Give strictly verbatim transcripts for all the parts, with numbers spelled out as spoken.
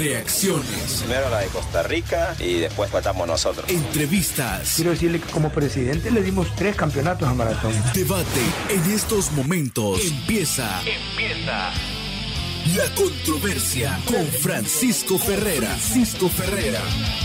Reacciones. Primero la de Costa Rica y después tratamos nosotros. Entrevistas. Quiero decirle que como presidente le dimos tres campeonatos a maratón. Debate. En estos momentos empieza. Empieza. La controversia con Francisco Ferreira. Francisco Ferreira.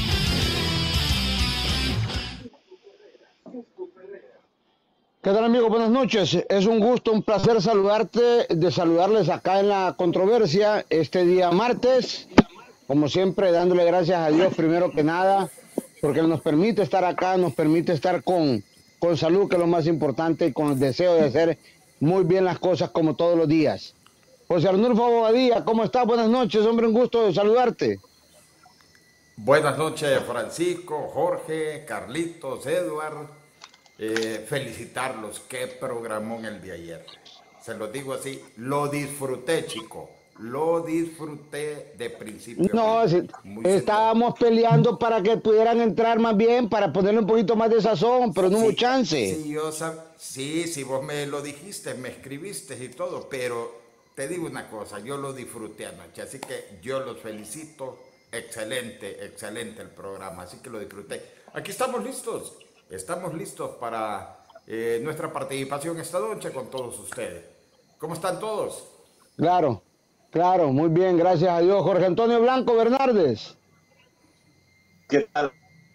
¿Qué tal, amigos? Buenas noches. Es un gusto, un placer saludarte, de saludarles acá en La Controversia este día martes. Como siempre, dándole gracias a Dios primero que nada, porque nos permite estar acá, nos permite estar con, con salud, que es lo más importante, y con el deseo de hacer muy bien las cosas como todos los días. José Arnulfo Bobadilla, ¿cómo estás? Buenas noches, hombre, un gusto de saludarte. Buenas noches, Francisco, Jorge, Carlitos, Edward. Eh, felicitarlos, qué programón el de ayer. Se los digo así, lo disfruté, chico. Lo disfruté de principio. No, a fin. Si, estábamos sencillo. peleando para que pudieran entrar más bien, para ponerle un poquito más de sazón, pero no sí, hubo chance. Sí, yo sab... sí, sí, vos me lo dijiste, me escribiste y todo, pero te digo una cosa, yo lo disfruté anoche, así que yo los felicito. Excelente, excelente el programa, así que lo disfruté. Aquí estamos listos. Estamos listos para eh, nuestra participación esta noche con todos ustedes. ¿Cómo están todos? Claro, claro, muy bien, gracias a Dios. Jorge Antonio Blanco Bernardes. ¿Qué tal?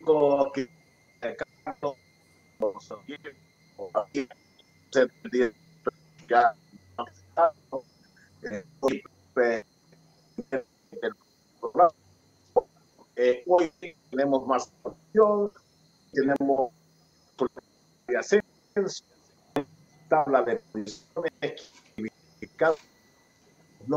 Hoy tenemos más opción, tenemos de ascenso, tabla de posiciones, no.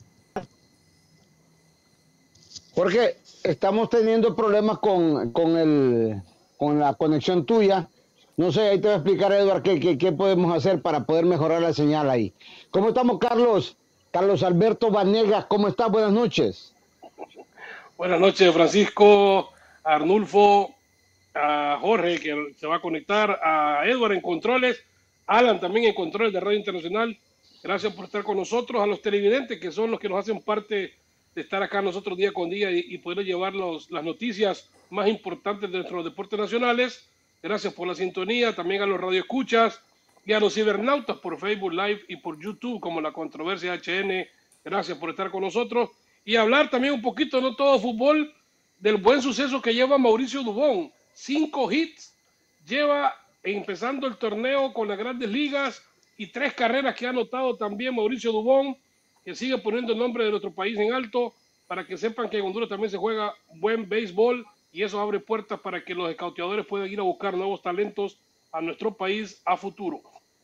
Jorge, estamos teniendo problemas con, con, el, con la conexión tuya. No sé, ahí te va a explicar, Edward, qué, qué, qué podemos hacer para poder mejorar la señal ahí. ¿Cómo estamos, Carlos? Carlos Alberto Vanegas, ¿cómo estás? Buenas noches. Buenas noches, Francisco, Arnulfo, a Jorge, que se va a conectar, a Edward en controles, Alan también en controles de Radio Internacional. Gracias por estar con nosotros, a los televidentes, que son los que nos hacen parte de estar acá nosotros día con día y, y poder llevar los, las noticias más importantes de nuestros deportes nacionales. Gracias por la sintonía, también a los radioescuchas y a los cibernautas por Facebook Live y por YouTube, como La Controversia H N. Gracias por estar con nosotros y hablar también un poquito, no todo fútbol, del buen suceso que lleva Mauricio Dubón. Cinco hits, lleva empezando el torneo con las grandes ligas y tres carreras que ha anotado también Mauricio Dubón, que sigue poniendo el nombre de nuestro país en alto, para que sepan que en Honduras también se juega buen béisbol y eso abre puertas para que los escauteadores puedan ir a buscar nuevos talentos a nuestro país a futuro.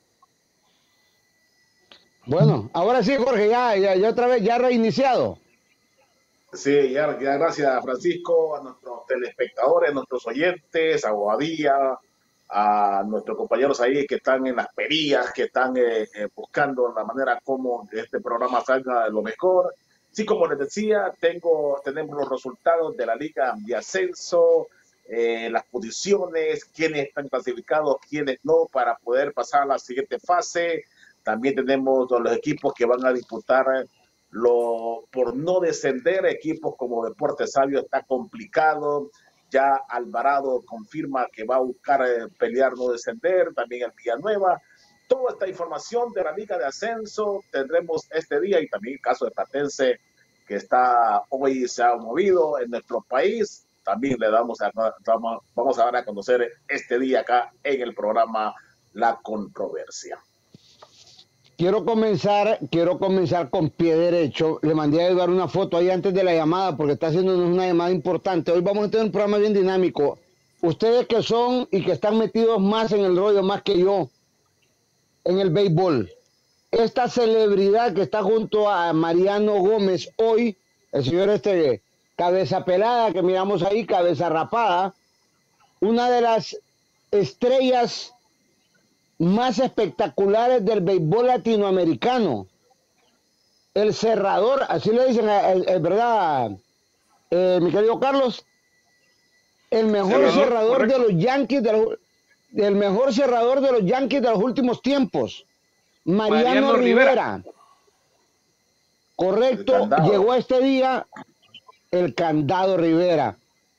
Bueno, ahora sí, Jorge, ya, ya, ya otra vez, ya reiniciado. Sí, ya, ya gracias, Francisco, a nuestros telespectadores, a nuestros oyentes, a Bobadilla, a nuestros compañeros ahí que están en las perillas, que están eh, eh, buscando la manera como este programa salga de lo mejor. Sí, como les decía, tengo, tenemos los resultados de la Liga de Ascenso, eh, las posiciones, quiénes están clasificados, quiénes no, para poder pasar a la siguiente fase. También tenemos los equipos que van a disputar Lo, por no descender. Equipos como Deportes Sabio está complicado, ya Alvarado confirma que va a buscar eh, pelear no descender, también el Villanueva. Toda esta información de la Liga de Ascenso tendremos este día, y también el caso de Platense, que está hoy se ha movido en nuestro país, también le damos a, vamos, vamos a dar a conocer este día acá en el programa La Controversia. Quiero comenzar, quiero comenzar con pie derecho. Le mandé a Eduardo una foto ahí antes de la llamada porque está haciendo una llamada importante. Hoy vamos a tener un programa bien dinámico. Ustedes que son y que están metidos más en el rollo, más que yo, en el béisbol. Esta celebridad que está junto a Mariano Gómez hoy, el señor este cabeza pelada que miramos ahí, cabeza rapada, una de las estrellas más espectaculares del béisbol latinoamericano, el cerrador, así le dicen, es verdad, eh, mi querido Carlos, el mejor cerrador, cerrador de los Yankees, de los, el mejor cerrador de los Yankees de los últimos tiempos, Mariano, Mariano Rivera. Rivera. Correcto, llegó a este día, el Candado Rivera.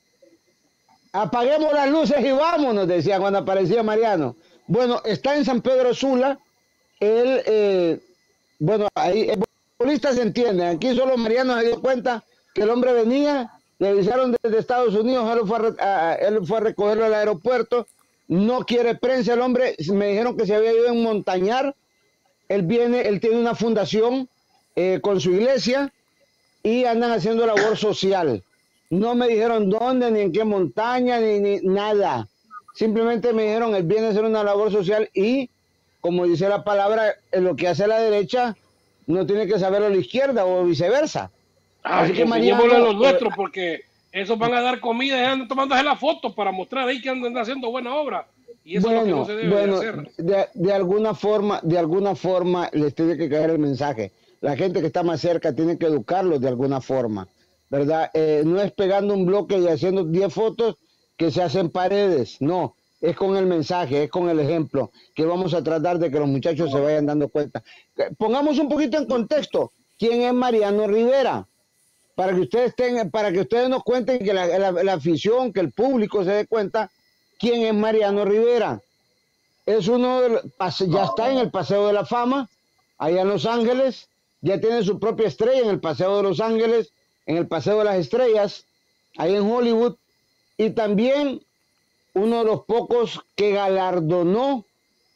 Apaguemos las luces y vámonos, decía cuando aparecía Mariano. Bueno, está en San Pedro Sula. Él, eh, bueno, ahí el futbolista se entiende. Aquí solo Mariano se dio cuenta que el hombre venía, le avisaron desde Estados Unidos, él fue a, a, él fue a recogerlo al aeropuerto. No quiere prensa el hombre. Me dijeron que se había ido en Montañar. Él viene, él tiene una fundación eh, con su iglesia y andan haciendo labor social. No me dijeron dónde, ni en qué montaña, ni, ni nada. Simplemente me dijeron, él viene a hacer una labor social y, como dice la palabra, lo que hace la derecha no tiene que saberlo la izquierda o viceversa. Ay, Así que Mariano, a los nuestros, porque esos van a dar comida y andan tomándose las fotos para mostrar ahí que andan haciendo buena obra. Y eso bueno, es lo que no se debe bueno, de hacer. De, de alguna forma, de alguna forma les tiene que caer el mensaje. La gente que está más cerca tiene que educarlos de alguna forma, ¿verdad? Eh, no es pegando un bloque y haciendo diez fotos que se hacen paredes, no. Es con el mensaje, es con el ejemplo, que vamos a tratar de que los muchachos se vayan dando cuenta. Pongamos un poquito en contexto. ¿Quién es Mariano Rivera? Para que ustedes tengan, para que ustedes nos cuenten, que la, la, la afición, que el público se dé cuenta quién es Mariano Rivera. Es uno de los, ya está en el Paseo de la Fama, allá en Los Ángeles, ya tiene su propia estrella en el Paseo de Los Ángeles, en el Paseo de las Estrellas, ahí en Hollywood, y también uno de los pocos que galardonó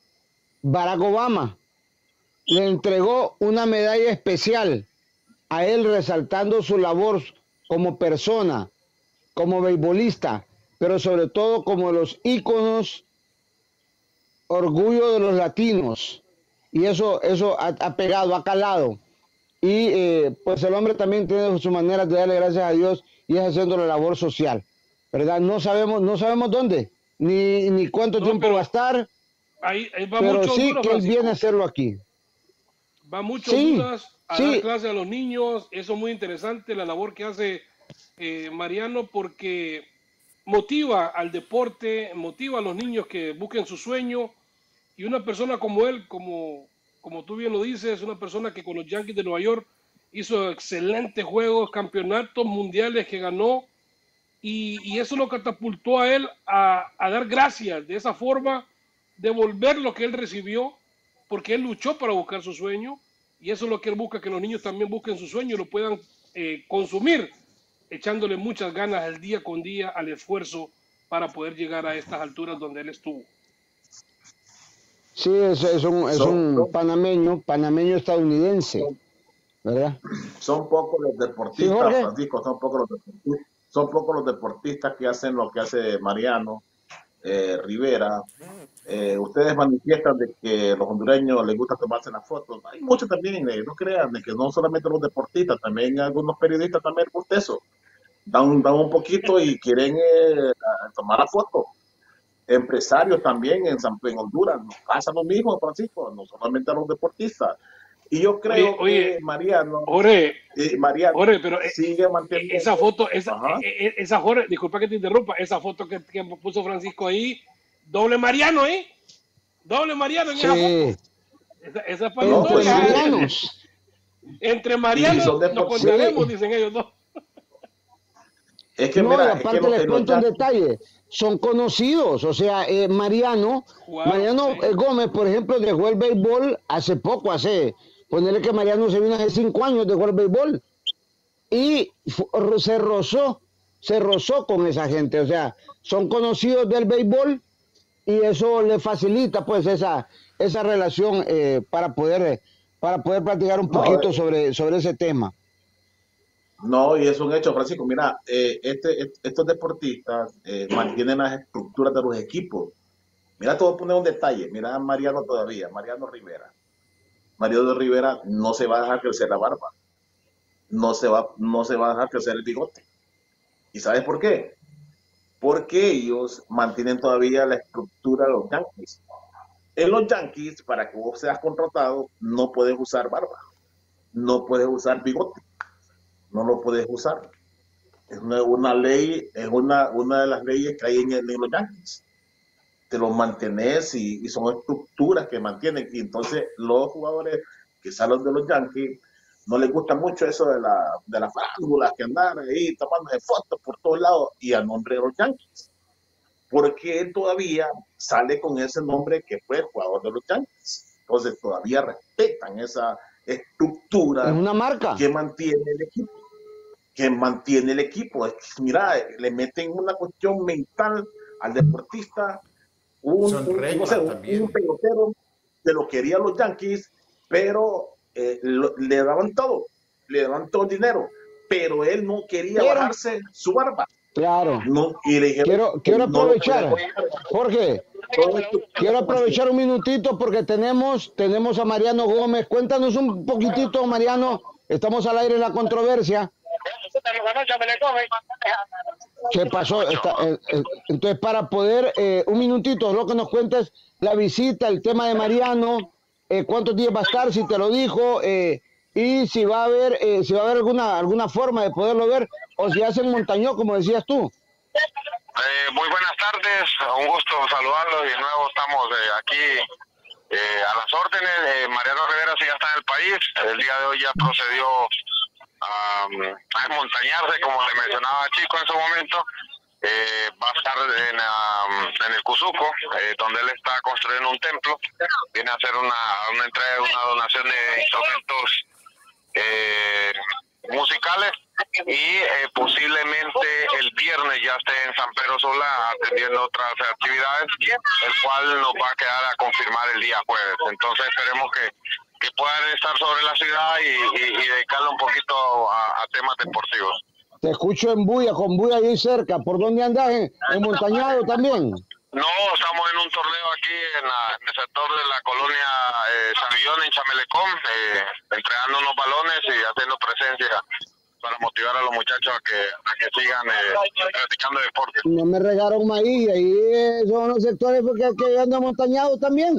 Barack Obama. Le entregó una medalla especial a él, resaltando su labor como persona, como beisbolista, pero sobre todo como los íconos, orgullo de los latinos. Y eso, eso ha, ha pegado, ha calado. Y eh, pues el hombre también tiene su manera de darle gracias a Dios y es haciendo la labor social, ¿verdad? No sabemos, no sabemos dónde, ni, ni cuánto no, tiempo va a estar, ahí, ahí va pero mucho sí duro, que él viene a hacerlo aquí. Va mucho sí, dudas a sí. dar clase a los niños. Eso es muy interesante, la labor que hace eh, Mariano, porque motiva al deporte, motiva a los niños que busquen su sueño. Y una persona como él, como, como tú bien lo dices, una persona que con los Yankees de Nueva York hizo excelentes juegos, campeonatos mundiales que ganó, y, y eso lo catapultó a él a, a dar gracias de esa forma, devolver lo que él recibió, porque él luchó para buscar su sueño, y eso es lo que él busca, que los niños también busquen su sueño y lo puedan eh, consumir, echándole muchas ganas al día con día al esfuerzo para poder llegar a estas alturas donde él estuvo. Sí, es, es un, es son, un panameño, panameño estadounidense, ¿verdad? Son pocos los deportistas, ¿sí, Francisco? Son pocos los deportistas, son pocos los deportistas que hacen lo que hace Mariano eh, Rivera. Eh, ustedes manifiestan de que a los hondureños les gusta tomarse las fotos. Hay muchos también, eh, no crean, de que no solamente los deportistas, también algunos periodistas también les gusta eso. Dan, dan un poquito y quieren eh, tomar la foto. Empresarios también en, San, en Honduras nos pasa lo mismo, Francisco, no solamente a los deportistas. Y yo creo oye, oye, que Mariano, Jorge, eh, Mariano Jorge, pero sigue manteniendo esa foto, esa, eh, esa Jorge, disculpa que te interrumpa, esa foto que, que puso Francisco ahí, doble Mariano, ¿eh? Doble Mariano en sí. Esa foto. Esa, esa es para no, pues Marianos. Entre Marianos sí, nos contaremos, sí. Dicen ellos dos. Es que, no, mira, aparte es que les cuento un detalle, son conocidos, o sea, eh, Mariano, wow, Mariano sí. eh, Gómez, por ejemplo, dejó el béisbol hace poco, hace, ponerle que Mariano se vino hace cinco años, dejó el béisbol, y se rozó, se rozó con esa gente, o sea, son conocidos del béisbol, y eso le facilita, pues, esa, esa relación eh, para poder, para poder platicar un poquito no, eh. sobre, sobre ese tema. No, y es un hecho, Francisco. Mira, eh, este, estos deportistas eh, mantienen las estructuras de los equipos. Mira, te voy a poner un detalle. Mira a Mariano todavía, Mariano Rivera. Mariano Rivera no se va a dejar crecer la barba. No se va, no se va a dejar crecer el bigote. ¿Y sabes por qué? Porque ellos mantienen todavía la estructura de los Yankees. En los Yankees, para que vos seas contratado, no puedes usar barba. No puedes usar bigote. No lo puedes usar. Es una, una ley, es una, una de las leyes que hay en, en los Yankees. Te lo mantenés y, y son estructuras que mantienen. Y entonces los jugadores que salen de los Yankees no les gusta mucho eso de la de las farándulas que andan ahí tomándose fotos por todos lados y a nombre de los Yankees. Porque él todavía sale con ese nombre que fue jugador de los Yankees. Entonces todavía respetan esa estructura. Es una marca que mantiene el equipo. Que mantiene el equipo. Mira, le meten una cuestión mental al deportista. Un, Son un, reglas no sé, también. un pelotero que lo querían los Yankees, pero eh, lo, le daban todo, le daban todo el dinero, pero él no quería pero, bajarse su barba. Claro. No, y le dijeron, quiero quiero no aprovechar, Jorge, quiero aprovechar un minutito porque tenemos, tenemos a Mariano Gómez. Cuéntanos un poquitito, Mariano, estamos al aire en la controversia. ¿Qué pasó? Está, eh, eh, entonces, para poder, eh, un minutito, lo que nos cuentes, la visita, el tema de Mariano, eh, cuántos días va a estar, si te lo dijo, eh, y si va a haber, eh, si va a haber alguna, alguna forma de poderlo ver, o si hacen Montañó, como decías tú. Eh, muy buenas tardes, un gusto saludarlos y de nuevo estamos eh, aquí eh, a las órdenes. Eh, Mariano Rivera sí ya está en el país, el día de hoy ya procedió a, a montañarse, como le mencionaba Chico en su momento. Eh, va a estar en, um, en el Cuzuco, eh, donde él está construyendo un templo. Viene a hacer una, una entrega, una donación de instrumentos eh, musicales y eh, posiblemente el viernes ya esté en San Pedro Sula atendiendo otras actividades, el cual nos va a quedar a confirmar el día jueves. Entonces esperemos que, que puedan estar sobre la ciudad y, y, y dedicarle un poquito a, a temas deportivos. Te escucho en Buya, con Buya ahí cerca. ¿Por dónde andas? ¿En, en Montañado también? No, estamos en un torneo aquí en, la, en el sector de la colonia eh, Savillón, en Chamelecón, eh, entregando unos balones y haciendo presencia para motivar a los muchachos a que, a que sigan eh, practicando deporte. No me regaron maíz, y ahí eh, son los sectores porque que yo ando Montañado también.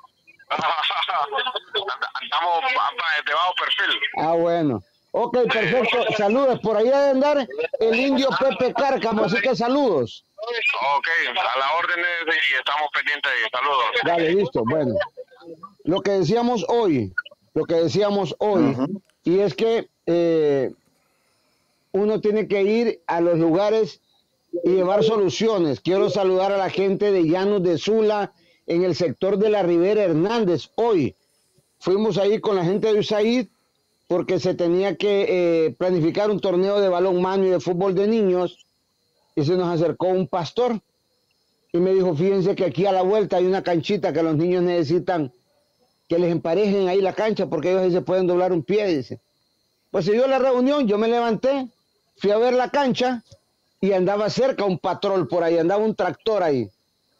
Andamos de bajo perfil. Ah, bueno. Ok, perfecto. Saludos. Por ahí debe andar el indio Pepe Cárcamo, así que saludos. Ok, a la orden y estamos pendientes ahí. Saludos. Dale, listo. Bueno, lo que decíamos hoy, lo que decíamos hoy, uh-huh. y es que eh, uno tiene que ir a los lugares y llevar soluciones. Quiero saludar a la gente de Llanos de Sula en el sector de la Rivera Hernández. Hoy fuimos ahí con la gente de U S A I D porque se tenía que eh, planificar un torneo de balonmano y de fútbol de niños, y se nos acercó un pastor y me dijo, fíjense que aquí a la vuelta hay una canchita que los niños necesitan que les emparejen ahí la cancha porque ellos ahí se pueden doblar un pie, dice. Pues se dio la reunión, yo me levanté, fui a ver la cancha y andaba cerca un patrol por ahí, andaba un tractor ahí.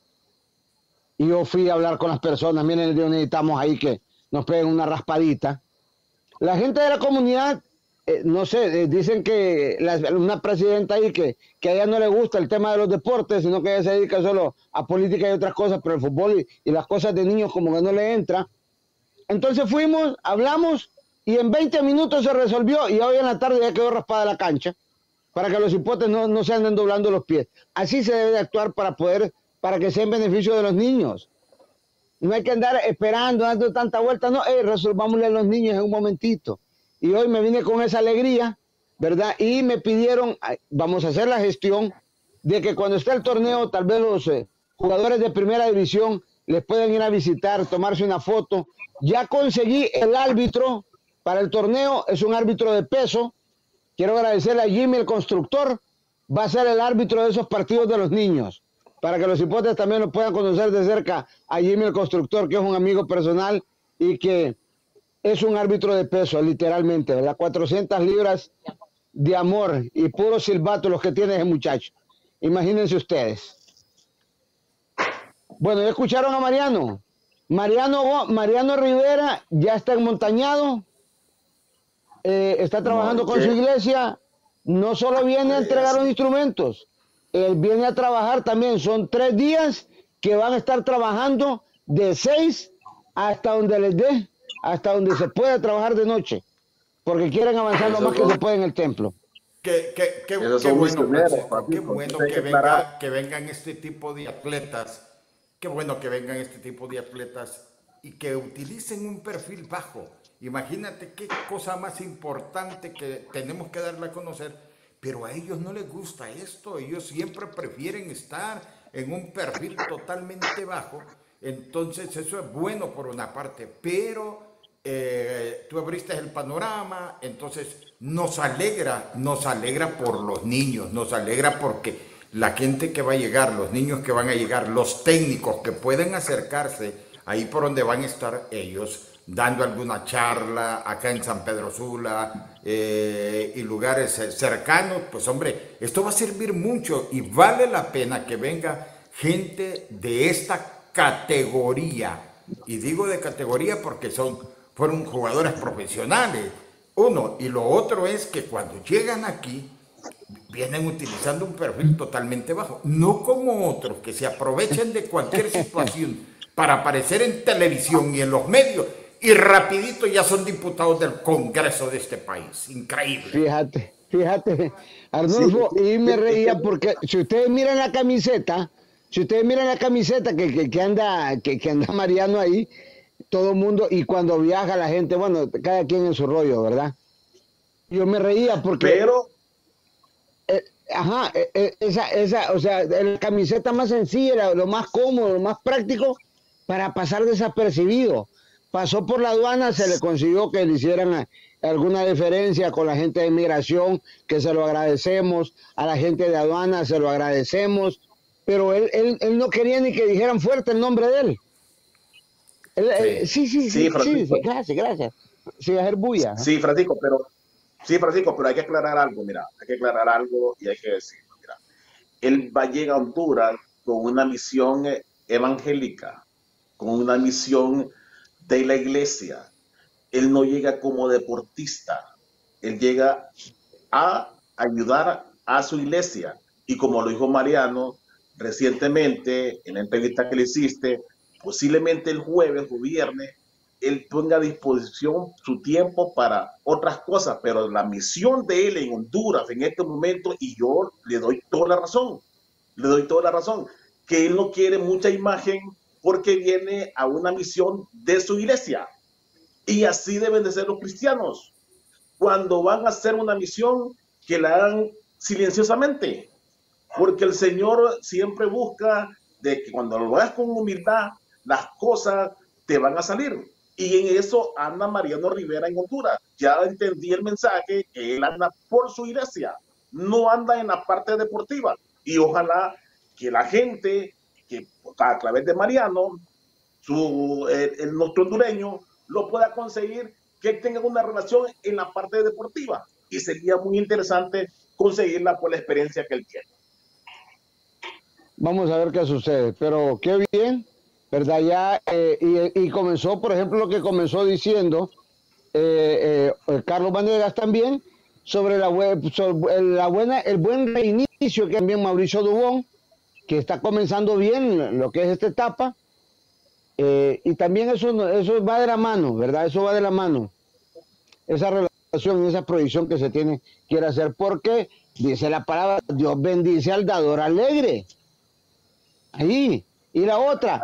Y yo fui a hablar con las personas, miren, necesitamos ahí que nos peguen una raspadita. La gente de la comunidad, eh, no sé, eh, dicen que la, una presidenta ahí que, que a ella no le gusta el tema de los deportes, sino que ella se dedica solo a política y otras cosas, pero el fútbol y, y las cosas de niños como que no le entra. Entonces fuimos, hablamos y en veinte minutos se resolvió y hoy en la tarde ya quedó raspada la cancha para que los hipotes no, no se anden doblando los pies. Así se debe de actuar para poder, para que sea en beneficio de los niños. No hay que andar esperando, dando tanta vuelta, no, eh, resolvámosle a los niños en un momentito. Y hoy me vine con esa alegría, ¿verdad? Y me pidieron, vamos a hacer la gestión de que cuando esté el torneo, tal vez los eh, jugadores de primera división les pueden ir a visitar, tomarse una foto. Ya conseguí el árbitro para el torneo, es un árbitro de peso. Quiero agradecerle a Jimmy, el constructor, va a ser el árbitro de esos partidos de los niños, para que los hipotes también lo puedan conocer de cerca a Jimmy el constructor, que es un amigo personal y que es un árbitro de peso, literalmente, ¿verdad? cuatrocientas libras de amor y puro silbato los que tiene ese muchacho. Imagínense ustedes. Bueno, ya escucharon a Mariano. Mariano, Mariano Rivera ya está en Montañado, eh, está trabajando no, con su iglesia, no solo viene a entregar los instrumentos, él viene a trabajar también. Son tres días que van a estar trabajando de seis hasta donde les dé, hasta donde se pueda trabajar de noche, porque quieren avanzar lo más que se puede en el templo. Qué, qué, qué, qué bueno, Francisco, qué bueno que, venga, que vengan este tipo de atletas, qué bueno que vengan este tipo de atletas y que utilicen un perfil bajo. Imagínate qué cosa más importante que tenemos que darle a conocer, pero a ellos no les gusta esto, ellos siempre prefieren estar en un perfil totalmente bajo. Entonces eso es bueno por una parte, pero eh, tú abriste el panorama, entonces nos alegra, nos alegra por los niños, nos alegra porque la gente que va a llegar, los niños que van a llegar, los técnicos que pueden acercarse ahí por donde van a estar ellos, dando alguna charla acá en San Pedro Sula eh, y lugares cercanos, pues hombre, esto va a servir mucho y vale la pena que venga gente de esta categoría. Y digo de categoría porque son, fueron jugadores profesionales, uno, y lo otro es que cuando llegan aquí, vienen utilizando un perfil totalmente bajo, no como otros que se aprovechan de cualquier situación para aparecer en televisión y en los medios, y rapidito ya son diputados del Congreso de este país. Increíble. Fíjate, fíjate, Arnulfo, sí, y me reía porque si ustedes miran la camiseta, si ustedes miran la camiseta que, que, que anda que, que anda Mariano ahí, todo el mundo, y cuando viaja la gente, bueno, cada quien en su rollo, ¿verdad? Yo me reía porque... Pero... Eh, ajá, eh, esa, esa, o sea, la camiseta más sencilla, lo más cómodo, lo más práctico para pasar desapercibido. Pasó por la aduana, se le consiguió que le hicieran alguna deferencia con la gente de migración, que se lo agradecemos, a la gente de aduana se lo agradecemos, pero él, él, él no quería ni que dijeran fuerte el nombre de él. él sí. Él, sí, sí, sí, sí, sí, sí, gracias, gracias. Sí, hacer bulla. Sí, Francisco, pero sí, Francisco, pero hay que aclarar algo, mira, hay que aclarar algo y hay que decirlo, mira. Él va a llegar a Honduras con una misión evangélica, con una misión de la iglesia. Él no llega como deportista, él llega a ayudar a su iglesia. Y como lo dijo Mariano recientemente en la entrevista que le hiciste, posiblemente el jueves o viernes, él ponga a disposición su tiempo para otras cosas, pero la misión de él en Honduras en este momento, y yo le doy toda la razón, le doy toda la razón, que él no quiere mucha imagen porque viene a una misión de su iglesia. Y así deben de ser los cristianos. Cuando van a hacer una misión, que la hagan silenciosamente, porque el Señor siempre busca de que cuando lo hagas con humildad, las cosas te van a salir. Y en eso anda Mariano Rivera en Honduras. Ya entendí el mensaje, que él anda por su iglesia, no anda en la parte deportiva. Y ojalá que la gente, que a través de Mariano, su, el, el nuestro hondureño, lo pueda conseguir, que tenga una relación en la parte deportiva. Y sería muy interesante conseguirla por la experiencia que él tiene. Vamos a ver qué sucede, pero qué bien, ¿verdad? Ya, eh, y, y comenzó, por ejemplo, lo que comenzó diciendo eh, eh, Carlos Vanegas también, sobre la, web, sobre la buena, el buen reinicio que también Mauricio Dubón, que está comenzando bien lo que es esta etapa, eh, y también eso, eso va de la mano, ¿verdad? Eso va de la mano, esa relación y esa proyección que se tiene, quiere hacer, porque dice la palabra, Dios bendice al dador alegre. Ahí. Y la otra,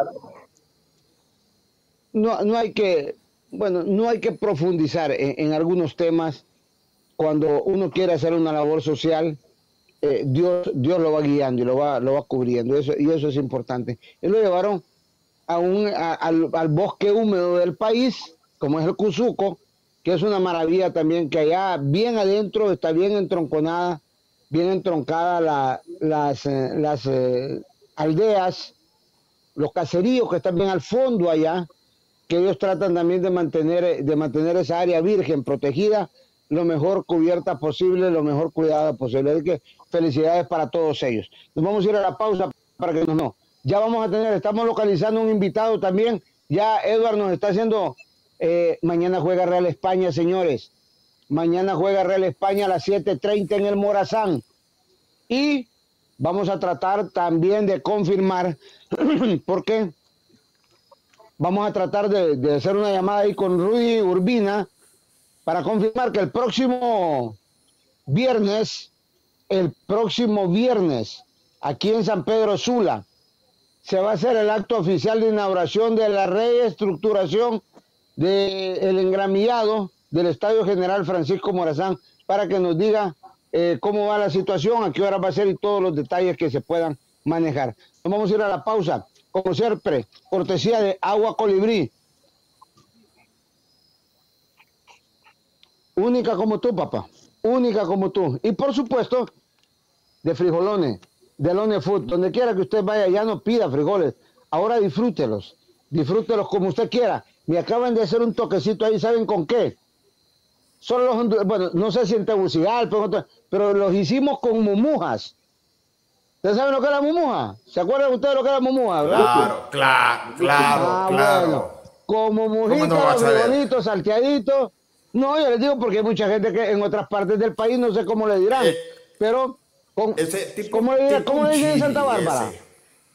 no, no hay que, bueno, no hay que profundizar en, en algunos temas. Cuando uno quiere hacer una labor social, eh, Dios, Dios lo va guiando y lo va, lo va cubriendo, eso, y eso es importante. Y lo llevaron a un, a, al, al bosque húmedo del país, como es el Cuzuco, que es una maravilla también, que allá bien adentro está bien entronconada, bien entroncada la, las, eh, las eh, aldeas, los caseríos que están bien al fondo allá, que ellos tratan también de mantener, de mantener esa área virgen, protegida, lo mejor cubierta posible, lo mejor cuidada posible. Así que felicidades para todos ellos. Nos vamos a ir a la pausa para que no, no. Ya vamos a tener, estamos localizando un invitado también. Ya Edward nos está haciendo, eh, mañana juega Real España, señores. Mañana juega Real España a las siete treinta en el Morazán. Y vamos a tratar también de confirmar, porque vamos a tratar de, de hacer una llamada ahí con Rudy Urbina para confirmar que el próximo viernes, el próximo viernes, aquí en San Pedro Sula, se va a hacer el acto oficial de inauguración de la reestructuración del engramillado del Estadio General Francisco Morazán, para que nos diga eh, cómo va la situación, a qué hora va a ser y todos los detalles que se puedan manejar. Nos vamos a ir a la pausa, como siempre, cortesía de Agua Colibrí. Única como tú, papá, única como tú. Y por supuesto, de frijolones, de Lone Food, donde quiera que usted vaya, ya no pida frijoles, ahora disfrútelos, disfrútelos como usted quiera. Me acaban de hacer un toquecito ahí, ¿saben con qué? Solo los, bueno, no sé si en Tegucigalpa, pero los hicimos con mumujas. ¿Ustedes saben lo que es la mumuja? ¿Se acuerdan ustedes lo que es la mumuja? Claro, claro, claro, ah, claro. Bueno, con mumujitas, no vas a ver? frijolitos, salteaditos. No, yo les digo porque hay mucha gente que en otras partes del país, no sé cómo le dirán, Eh, pero con, ese tipo, ¿cómo le, dirán, tipo ¿cómo le dicen en chili Santa Bárbara? ese.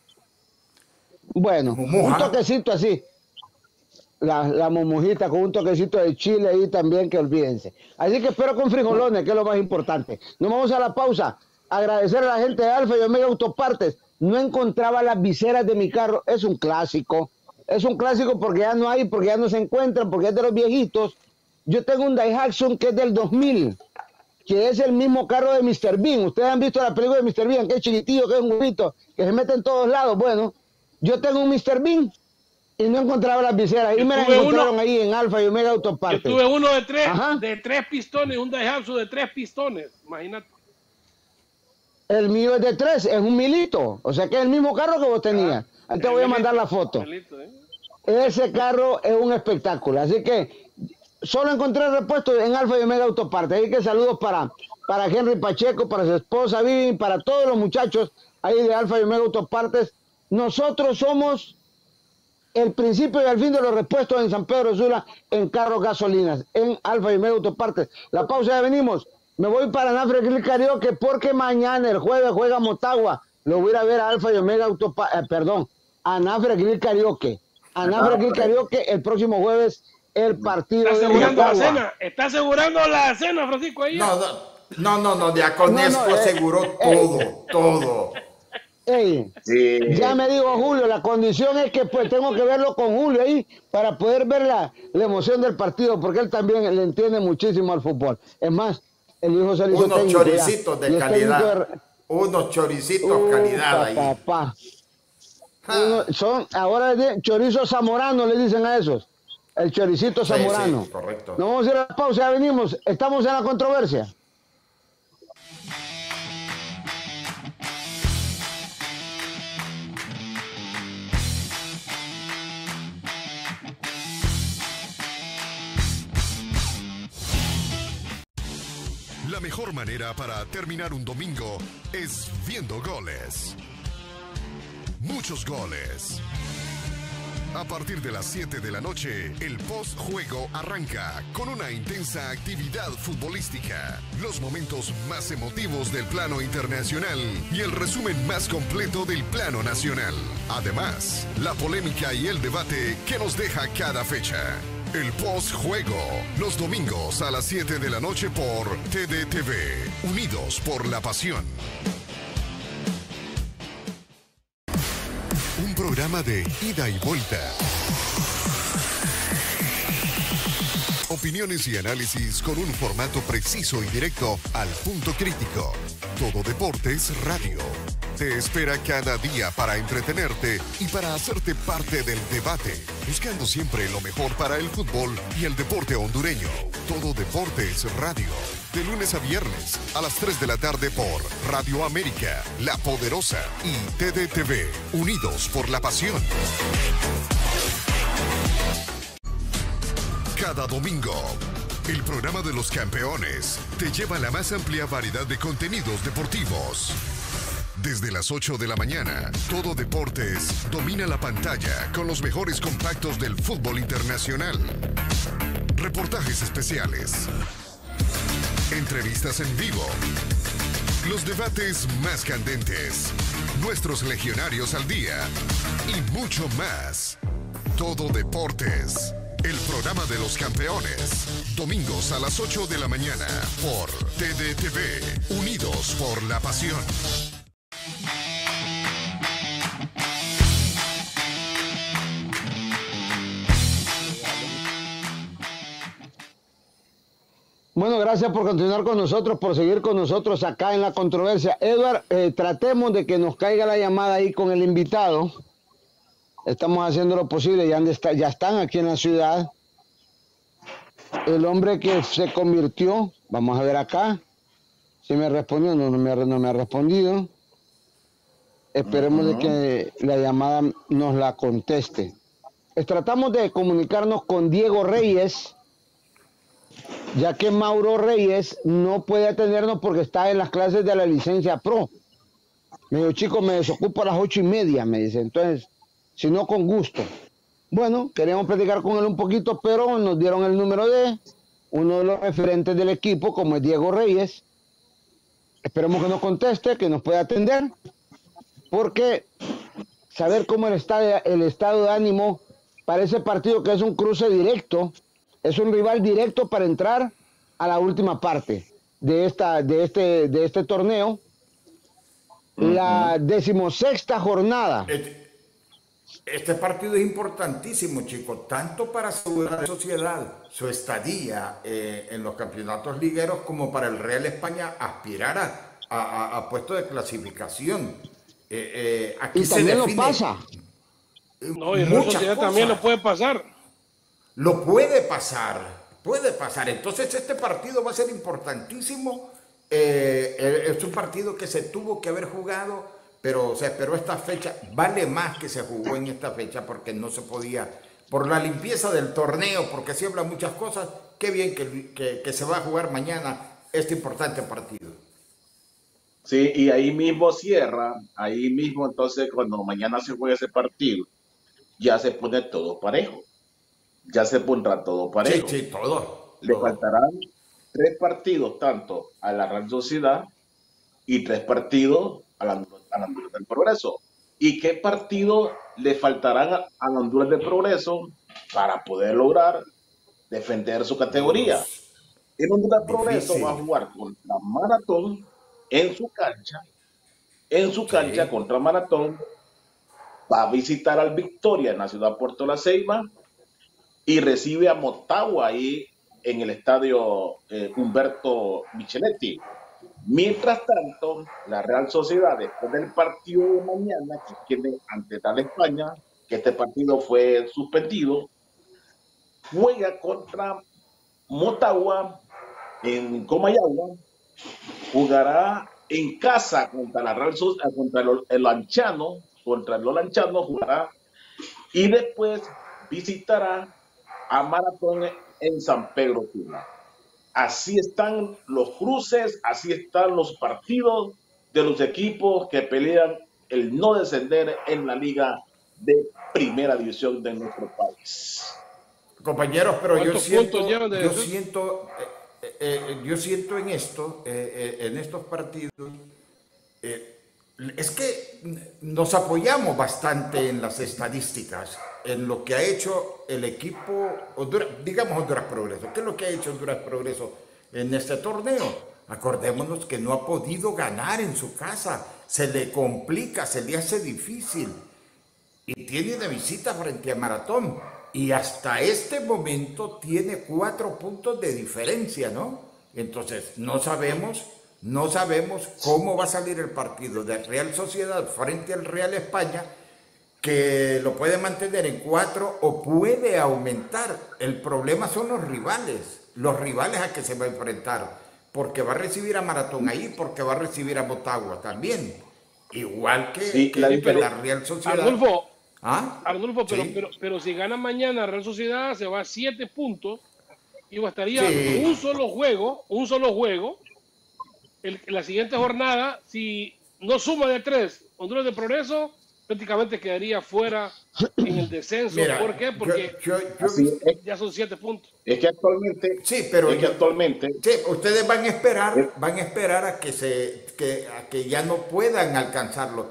Bueno, Mumuja. un toquecito así. La, la mumujita con un toquecito de chile ahí también, que olvídense. Así que espero con frijolones, que es lo más importante. Nos vamos a la pausa. Agradecer a la gente de Alfa y Omega Autopartes. No encontraba las viseras de mi carro. Es un clásico. Es un clásico porque ya no hay, porque ya no se encuentran, porque es de los viejitos. Yo tengo un Daihatsu que es del dos mil, que es el mismo carro de mister Bean. Ustedes han visto la película de mister Bean, que es chiquitillo, que es un huevito, que se mete en todos lados. Bueno, yo tengo un mister Bean y no encontraba las viseras. Y Yo me las tuve encontraron uno- ahí en Alfa y Omega Autopartes. Yo tuve uno de tres, Ajá. de tres pistones, un Daihatsu de tres pistones, imagínate. El mío es de tres, es un milito. O sea que es el mismo carro que vos tenías. Ahí te voy a mandar la foto. Milito, ¿eh? Ese carro es un espectáculo. Así que solo encontré repuestos en Alfa y Omega Autopartes. Así que saludos para, para Henry Pacheco, para su esposa Vivi, para todos los muchachos ahí de Alfa y Omega Autopartes. Nosotros somos el principio y el fin de los repuestos en San Pedro Sula, en carros gasolinas, en Alfa y Omega Autopartes. La pausa, ya venimos. Me voy para Anafre Grill Karaoke porque mañana, el jueves, juega Motagua. Lo voy a ir a ver a Alfa y Omega Autopartes, eh, perdón, Anafre Grill Karaoke. Anafre Grill Karaoke el próximo jueves, el partido Está de asegurando la Motagua. cena, está asegurando la cena, Francisco, ahí. No, no, no, no, no, ya con No, no, esto eh, aseguró eh, todo, todo. Ey, Sí. ya me dijo Julio, la condición es que pues tengo que verlo con Julio ahí para poder ver la, la emoción del partido, porque él también le entiende muchísimo al fútbol. Es más, el hijo se le hizo Unos técnico ya, choricitos y de es técnico calidad. de- Unos choricitos Uh, calidad ahí. papá. Ah. Uno- son, ahora es chorizo zamorano, le dicen a esos. El choricito Sí, zamorano. sí, correcto. Nos vamos a ir a la pausa, ya venimos. Estamos en la controversia. La mejor manera para terminar un domingo es viendo goles. Muchos goles. A partir de las siete de la noche, el post-juego arranca con una intensa actividad futbolística, los momentos más emotivos del plano internacional y el resumen más completo del plano nacional. Además, la polémica y el debate que nos deja cada fecha. El post-juego, los domingos a las siete de la noche por T D T V, unidos por la pasión. Un programa de ida y vuelta. Opiniones y análisis con un formato preciso y directo al punto crítico. Todo Deportes Radio. Te espera cada día para entretenerte y para hacerte parte del debate, buscando siempre lo mejor para el fútbol y el deporte hondureño. Todo Deportes Radio. De lunes a viernes a las tres de la tarde por Radio América, La Poderosa y T D T V, unidos por la pasión. Cada domingo, el programa de los campeones te lleva la más amplia variedad de contenidos deportivos. Desde las ocho de la mañana, Todo Deportes domina la pantalla con los mejores compactos del fútbol internacional. Reportajes especiales. Entrevistas en vivo. Los debates más candentes. Nuestros legionarios al día. Y mucho más. Todo Deportes. El programa de los campeones. Domingos a las ocho de la mañana por T D T V. Unidos por la pasión. Bueno, gracias por continuar con nosotros, por seguir con nosotros acá en la controversia. Edward, eh, tratemos de que nos caiga la llamada ahí con el invitado. Estamos haciendo lo posible, ya, está, ya están aquí en la ciudad. El hombre que se convirtió, vamos a ver acá, si me respondió, no, no, me, no me ha respondido. Esperemos uh-huh. de que la llamada nos la conteste. Tratamos de comunicarnos con Diego Reyes, ya que Mauro Reyes no puede atendernos porque está en las clases de la licencia Pro. Me dijo, chico, me desocupo a las ocho y media, me dice. Entonces, si no, con gusto. Bueno, queríamos platicar con él un poquito, pero nos dieron el número de uno de los referentes del equipo, como es Diego Reyes. Esperemos que nos conteste, que nos pueda atender, porque saber cómo el estado, el estado de ánimo para ese partido, que es un cruce directo, es un rival directo para entrar a la última parte de, esta, de, este, de este torneo, uh-huh. la decimosexta jornada. Este, este partido es importantísimo, chicos, tanto para asegurar a la sociedad su estadía eh, en los campeonatos ligueros, como para el Real España aspirar a, a, a puesto de clasificación. Eh, eh, aquí y se también define lo pasa. No, y el Real Sociedad también lo puede pasar. Lo puede pasar, puede pasar. Entonces este partido va a ser importantísimo. Eh, es un partido que se tuvo que haber jugado, pero se esperó esta fecha. Vale más que se jugó en esta fecha porque no se podía, por la limpieza del torneo, porque se hablan muchas cosas. Qué bien que, que, que se va a jugar mañana este importante partido. Sí, y ahí mismo cierra, ahí mismo entonces cuando mañana se juegue ese partido, ya se pone todo parejo. Ya se pondrá todo parejo. Sí, sí, todo. Le todo. faltarán tres partidos tanto a la Real Sociedad y tres partidos a la, a la Honduras del Progreso. ¿Y qué partido le faltarán a, a la Honduras del Progreso para poder lograr defender su categoría? El Honduras del Progreso va a jugar contra Maratón en su cancha, en su cancha sí. contra Maratón, va a visitar al Victoria en la ciudad de Puerto La Ceiba y recibe a Motagua ahí en el estadio eh, Humberto Micheletti. Mientras tanto, la Real Sociedad, después del partido de mañana que tiene ante Tal España, que este partido fue suspendido, juega contra Motagua en Comayagua, jugará en casa contra la Real Sociedad, contra el, el Lanchano, contra el Lanchano jugará, y después visitará a Maratón en San Pedro Sula. Así están los cruces, así están los partidos de los equipos que pelean el no descender en la liga de primera división de nuestro país. Compañeros, pero yo siento, yo siento, eh, eh, yo siento en esto, eh, eh, en estos partidos, eh, es que nos apoyamos bastante en las estadísticas, en lo que ha hecho el equipo, Honduras, digamos Honduras Progreso. ¿Qué es lo que ha hecho Honduras Progreso en este torneo? Acordémonos que no ha podido ganar en su casa, se le complica, se le hace difícil, y tiene de visita frente a Maratón, y hasta este momento tiene cuatro puntos de diferencia, ¿no? Entonces, no sabemos... No sabemos cómo va a salir el partido de Real Sociedad frente al Real España, que lo puede mantener en cuatro o puede aumentar. El problema son los rivales, los rivales a que se va a enfrentar, porque va a recibir a Maratón ahí, porque va a recibir a Motagua también. Igual que, sí, que la, la Real Sociedad. Arnulfo, ¿Ah? Arnulfo pero, sí. pero, pero si gana mañana Real Sociedad se va a siete puntos y bastaría sí. un solo juego, un solo juego. El, la siguiente jornada, si no suma de tres Honduras de Progreso, prácticamente quedaría fuera en el descenso. Mira, ¿por qué? Porque yo, yo, yo, es, ya son siete puntos. Es que actualmente, sí, pero es que yo, actualmente, sí, ustedes van a esperar, van a esperar a que se, que, a que ya no puedan alcanzarlo.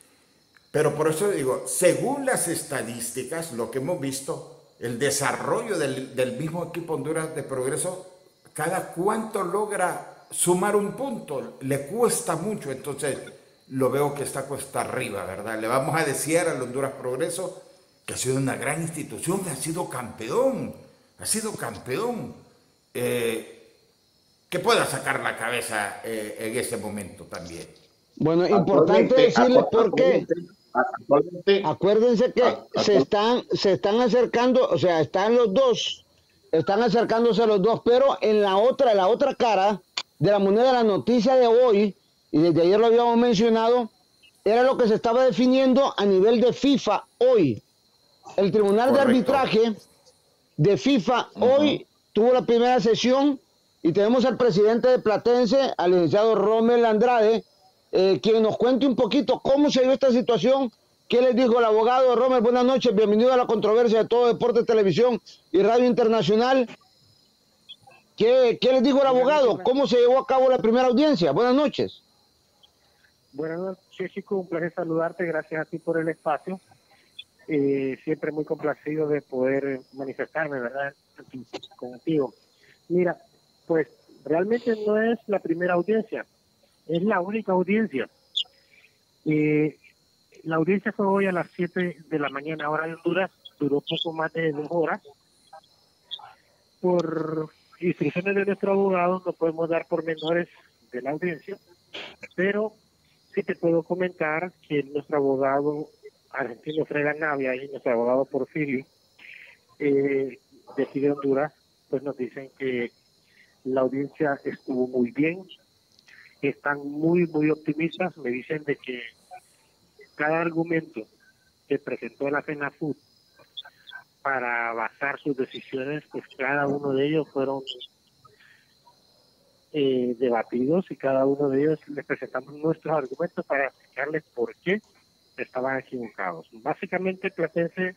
Pero por eso digo, según las estadísticas, lo que hemos visto, el desarrollo del, del mismo equipo Honduras de Progreso, cada cuánto logra sumar un punto, le cuesta mucho, entonces lo veo que está cuesta arriba, ¿verdad? Le vamos a decir al Honduras Progreso que ha sido una gran institución, que ha sido campeón, ha sido campeón. Eh, que pueda sacar la cabeza eh, en ese momento también. Bueno, importante decirles por qué. Acuérdense que se están, se están acercando, o sea, están los dos, están acercándose los dos, pero en la otra, la otra cara de la moneda, la noticia de hoy, y desde ayer lo habíamos mencionado, era lo que se estaba definiendo a nivel de FIFA hoy. El Tribunal Correcto. de Arbitraje de FIFA uh-huh. hoy tuvo la primera sesión y tenemos al presidente de Platense, al licenciado Rommel Andrade, eh, quien nos cuente un poquito cómo se dio esta situación. ¿Qué les dijo el abogado? Rommel, buenas noches, bienvenido a la controversia de Todo Deporte, Televisión y Radio Internacional. ¿Qué, qué les dijo el abogado? ¿Cómo se llevó a cabo la primera audiencia? Buenas noches. Buenas noches, chico, un placer saludarte, gracias a ti por el espacio. Eh, siempre muy complacido de poder manifestarme, ¿verdad?, contigo. Mira, pues realmente no es la primera audiencia, es la única audiencia. Eh, la audiencia fue hoy a las siete de la mañana, hora de Honduras, duró poco más de dos horas. Por instrucciones de nuestro abogado no podemos dar pormenores de la audiencia, pero sí te puedo comentar que nuestro abogado argentino Freda Navia y nuestro abogado Porfirio eh, de aquí de Honduras, pues nos dicen que la audiencia estuvo muy bien, están muy muy optimistas, me dicen de que cada argumento que presentó la FENAFUT para basar sus decisiones, pues cada uno de ellos fueron eh, debatidos y cada uno de ellos les presentamos nuestros argumentos para explicarles por qué estaban equivocados. Básicamente Platense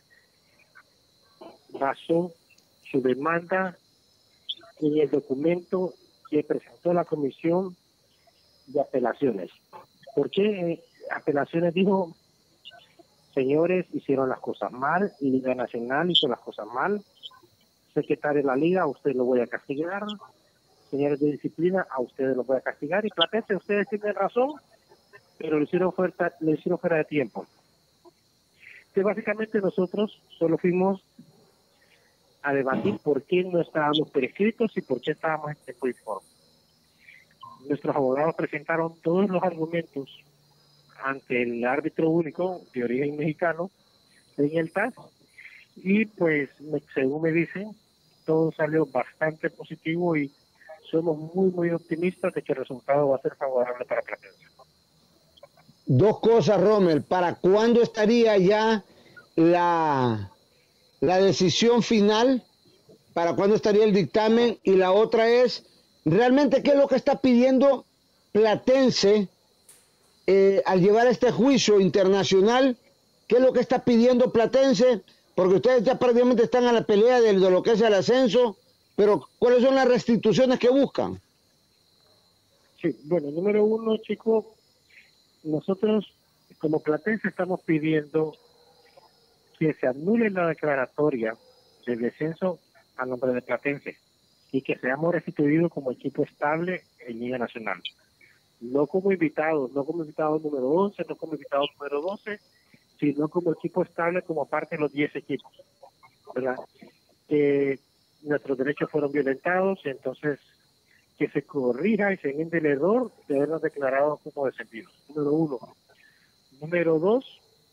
basó su demanda en el documento que presentó la Comisión de Apelaciones. ¿Por qué apelaciones? Dijo, señores, hicieron las cosas mal, Liga Nacional hizo las cosas mal, secretario de la Liga, a usted lo voy a castigar, señores de disciplina, a ustedes lo voy a castigar, y Platense, ustedes tienen razón, pero lo hicieron fuera, lo hicieron fuera de tiempo. Que básicamente nosotros solo fuimos a debatir por qué no estábamos prescritos y por qué estábamos en tiempo y forma. Nuestros abogados presentaron todos los argumentos ante el árbitro único de origen mexicano en el T A S y pues según me dicen todo salió bastante positivo y somos muy muy optimistas de que el resultado va a ser favorable para Platense. Dos cosas, Rommel. ¿Para cuándo estaría ya la, la decisión final? ¿Para cuándo estaría el dictamen? Y la otra es, ¿realmente qué es lo que está pidiendo Platense eh, al llevar este juicio internacional? ¿Qué es lo que está pidiendo Platense? Porque ustedes ya prácticamente están a la pelea de, de lo que es el ascenso, pero ¿cuáles son las restituciones que buscan? Sí, bueno, número uno, chicos, nosotros como Platense estamos pidiendo que se anule la declaratoria de descenso a nombre de Platense y que seamos restituidos como equipo estable en Liga Nacional. No como invitados, no como invitados número once, no como invitados número doce, sino como equipo estable como parte de los diez equipos, ¿verdad? Que nuestros derechos fueron violentados, entonces que se corrija y se enmiende el error de habernos declarado como descendidos. Número uno. Número dos,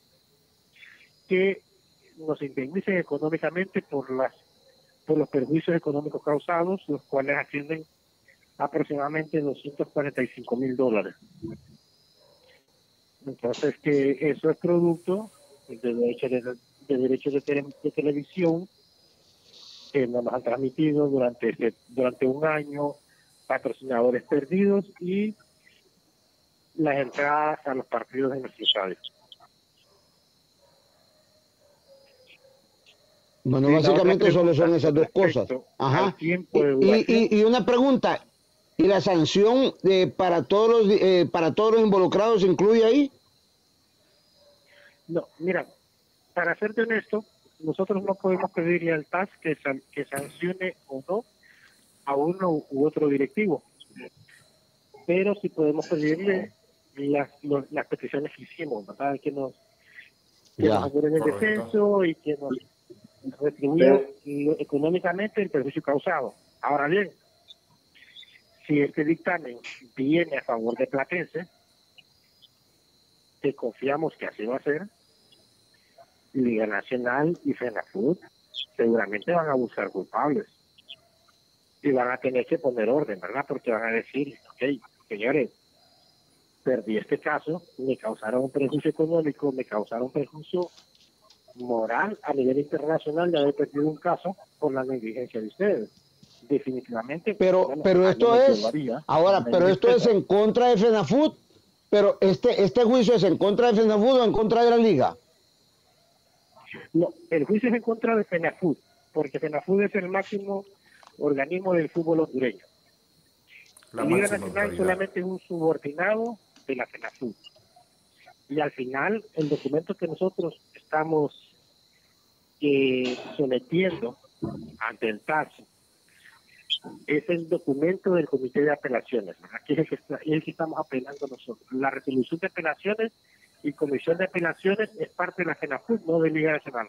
que nos indemnicen económicamente por las por los perjuicios económicos causados, los cuales ascienden aproximadamente doscientos cuarenta y cinco mil dólares. Entonces, que eso es producto de derechos de, de, derechos de, tele, de televisión que nos han transmitido durante, este, durante un año, patrocinadores perdidos y las entradas a los partidos en nuestro estadio. Bueno, sí, básicamente solo son esas dos cosas. Ajá. Y, y, y una pregunta, ¿y la sanción de, para todos los eh, para todos los involucrados se incluye ahí? No, mira, para serte honesto, nosotros no podemos pedirle al T A S que, san, que sancione o no a uno u otro directivo, pero sí podemos pedirle las, los, las peticiones que hicimos, ¿verdad? Que nos, que nos aseguren el descenso y que nos retribuyan económicamente el perjuicio causado. Ahora bien, si este dictamen viene a favor de Platense, que confiamos que así va a ser, Liga Nacional y FENAFUT seguramente van a buscar culpables y van a tener que poner orden, ¿verdad? Porque van a decir, ok, señores, perdí este caso, me causaron un perjuicio económico, me causaron un perjuicio moral a nivel internacional de haber perdido un caso por la negligencia de ustedes. Definitivamente. Pero, bueno, pero esto es, haría, ahora, pero esto es en contra de FENAFUT, pero este, este juicio es en contra de FENAFUT o en contra de la Liga. No, el juicio es en contra de FENAFUT, porque FENAFUT es el máximo organismo del fútbol hondureño. La Liga Nacional solamente es un subordinado de la FENAFUT. Y al final, el documento que nosotros estamos eh, sometiendo ante el T A S es el documento del Comité de Apelaciones, aquí es el que, está, es el que estamos apelando nosotros. La resolución de apelaciones y comisión de apelaciones es parte de la FENAFUT, no de Liga Nacional.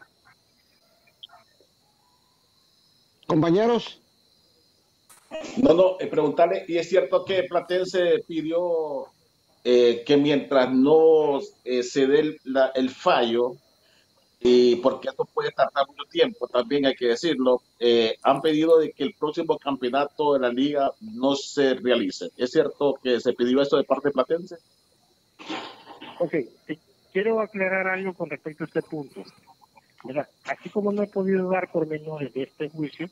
Compañeros. No, no, eh, preguntarle, y es cierto que Platense pidió eh, que mientras no eh, se dé el, la, el fallo, y porque esto puede tardar mucho tiempo, también hay que decirlo, eh, han pedido de que el próximo campeonato de la liga no se realice. ¿Es cierto que se pidió esto de parte de Platense? Ok, quiero aclarar algo con respecto a este punto. Mira, así como no he podido dar pormenores de este juicio,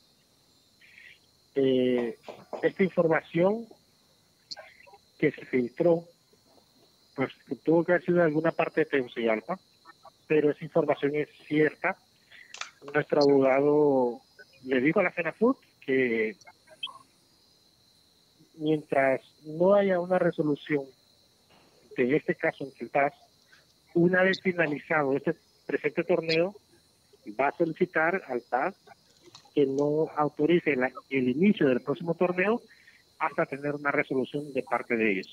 eh, esta información que se filtró, pues tuvo que haber sido de alguna parte de Tegucigalpa, pero esa información es cierta. Nuestro abogado le dijo a la FENAFUT que mientras no haya una resolución de este caso en el T A S, una vez finalizado este presente torneo, va a solicitar al T A S que no autorice la, el inicio del próximo torneo hasta tener una resolución de parte de ellos.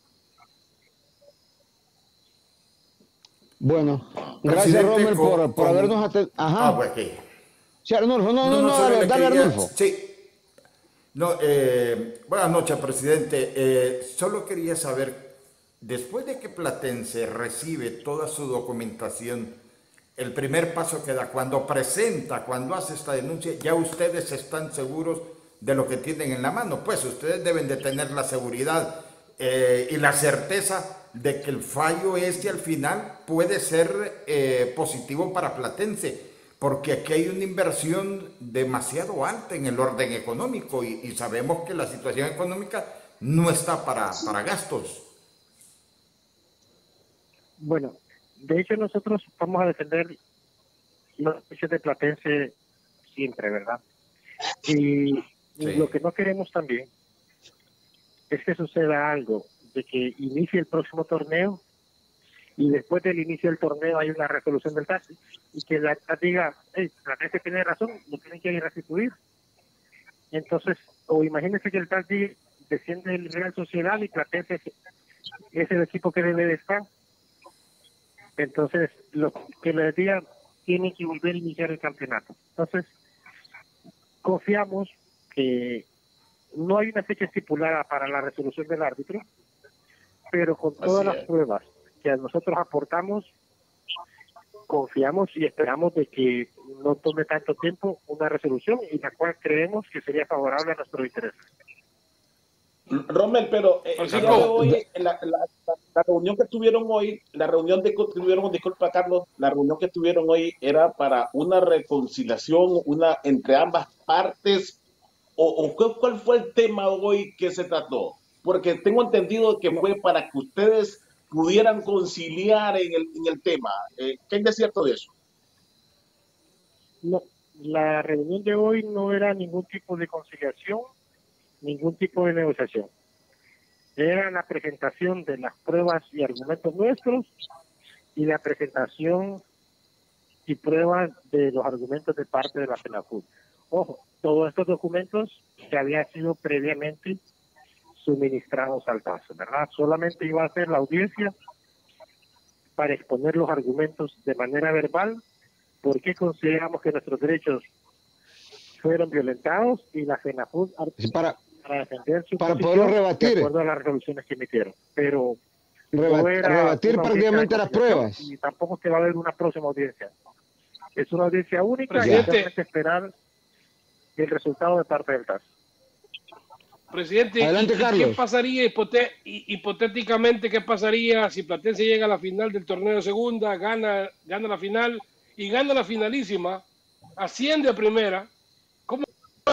Bueno, gracias Rommel por, por con... habernos atendido. Ajá. Ah, pues aquí. Sí, Arnulfo, no, no, no, no dale, dale quería... Arnulfo. Sí. No, eh, buenas noches, presidente. Eh, solo quería saber, después de que Platense recibe toda su documentación, el primer paso que da, cuando presenta, cuando hace esta denuncia, ya ustedes están seguros de lo que tienen en la mano. Pues ustedes deben de tener la seguridad eh, y la certeza de que el fallo este al final puede ser eh, positivo para Platense, porque aquí hay una inversión demasiado alta en el orden económico y, y sabemos que la situación económica no está para, para gastos. Bueno, de hecho nosotros vamos a defender los derechos de Platense siempre, ¿verdad? Y sí. Lo que no queremos también es que suceda algo de que inicie el próximo torneo y después del inicio del torneo hay una resolución del T A S y que la T A S diga, hey, Platense tiene razón, lo tienen que ir a restituir. Entonces, o imagínense que el T A S diga, desciende el Real Sociedad y Platense es el equipo que debe de estar. Entonces, lo que les diga, tienen que volver a iniciar el campeonato. Entonces, confiamos que no hay una fecha estipulada para la resolución del árbitro, pero con todas las pruebas que nosotros aportamos, confiamos y esperamos de que no tome tanto tiempo una resolución y la cual creemos que sería favorable a nuestros intereses. Rommel, pero eh, el día de hoy, la, la, la, la reunión que tuvieron hoy, la reunión de que tuvieron, disculpa Carlos, la reunión que tuvieron hoy era para una reconciliación, una entre ambas partes, o, o ¿cuál fue el tema hoy que se trató? Porque tengo entendido que fue para que ustedes pudieran conciliar en el, en el tema. Eh, ¿Qué es de cierto de eso? No, la reunión de hoy no era ningún tipo de conciliación, ningún tipo de negociación. Era la presentación de las pruebas y argumentos nuestros y la presentación y pruebas de los argumentos de parte de la FENAFUT. Ojo, todos estos documentos que habían sido previamente suministrados al T A S, ¿verdad? Solamente iba a ser la audiencia para exponer los argumentos de manera verbal, por qué consideramos que nuestros derechos fueron violentados y la FENAFUT sí, para para defender su para posición poderlo rebatir. de acuerdo a las resoluciones que emitieron. Pero Rebat, no era rebatir una prácticamente audiencia de las conciliación pruebas. y tampoco se va a ver una próxima audiencia. Es una audiencia única y Presidente. solamente esperar el resultado de parte del T A S. Presidente, Adelante, ¿y, y Carlos. qué pasaría hipote- hi- hipotéticamente qué pasaría si Platense llega a la final del torneo de segunda, gana, gana la final y gana la finalísima, asciende a primera? ¿Cómo?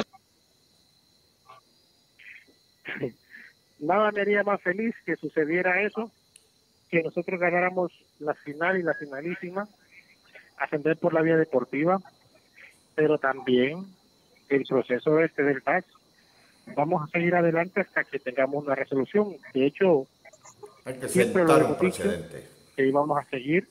Nada me haría más feliz que sucediera eso, que nosotros ganáramos la final y la finalísima, ascender por la vía deportiva, pero también el proceso este del T A S. Vamos a seguir adelante hasta que tengamos una resolución. De hecho, Hay que siempre lo sentar un hemos dicho, precedente. que íbamos a seguir.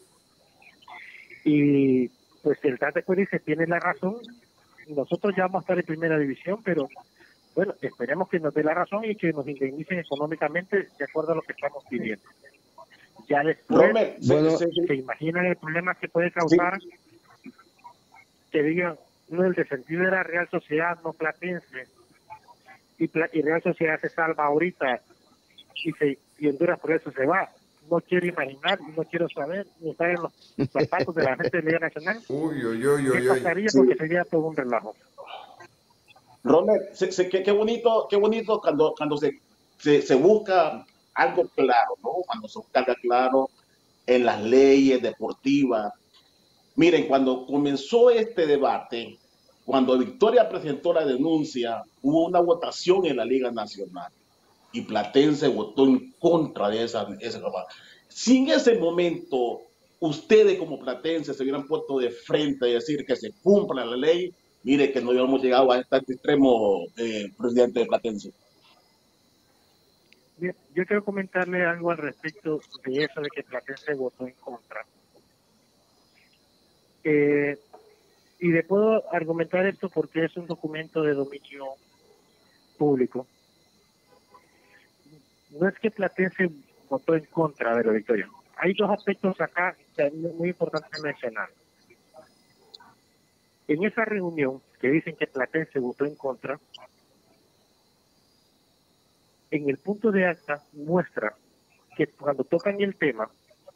Y pues el T A S después dice, tiene la razón, nosotros ya vamos a estar en primera división, pero bueno, esperemos que nos dé la razón y que nos indemnicen económicamente de acuerdo a lo que estamos pidiendo. Ya después, Rommel, se- Bueno, se- se imaginan el problema que puede causar que digan, no, el descendido era Real Sociedad, no Platense, y, Pla- y Real Sociedad se salva ahorita y, se, y Honduras por eso se va. No quiero imaginar, no quiero saber, ni estar en los zapatos de la gente de Liga Nacional. Uy, uy, uy, ¿Qué uy, uy. pasaría? Porque sería todo un relajo. Rommel, se- se- qué, qué bonito, qué bonito cuando, cuando se, se, se busca algo claro, ¿no? Cuando se busca algo claro en las leyes deportivas. Miren, cuando comenzó este debate, cuando Victoria presentó la denuncia, hubo una votación en la Liga Nacional y Platense votó en contra de esa, esa norma. Si en ese momento ustedes como Platense se hubieran puesto de frente a decir que se cumpla la ley, mire que no hubiéramos llegado a este extremo, eh, presidente de Platense. Bien, yo quiero comentarle algo al respecto de eso de que Platense votó en contra. Eh, y le puedo argumentar esto porque es un documento de dominio público. No es que Platense votó en contra de la victoria. Hay dos aspectos acá que es muy importante mencionar. En esa reunión que dicen que Platense votó en contra, en el punto de acta muestra que cuando tocan el tema,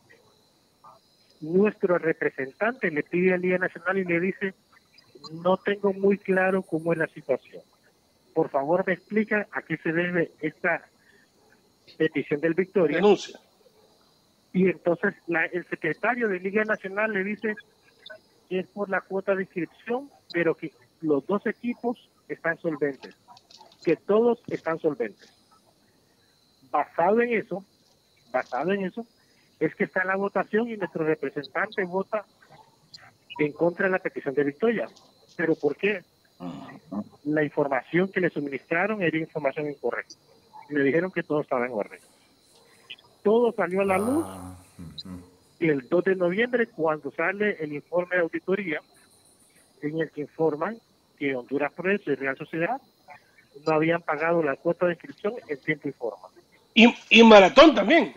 nuestro representante le pide a Liga Nacional y le dice, no tengo muy claro cómo es la situación. Por favor, me explica a qué se debe esta petición del Victoria. Denuncia. Y entonces la, el secretario de Liga Nacional le dice que es por la cuota de inscripción, pero que los dos equipos están solventes, que todos están solventes. Basado en eso, basado en eso, es que está la votación y nuestro representante vota en contra de la petición de Victoria. ¿Pero por qué? La información que le suministraron era información incorrecta. Le dijeron que todo estaba en orden. Todo salió a la luz y el dos de noviembre, cuando sale el informe de auditoría, en el que informan que Honduras Progreso y Real Sociedad no habían pagado la cuota de inscripción en tiempo y forma. Y, y Maratón también.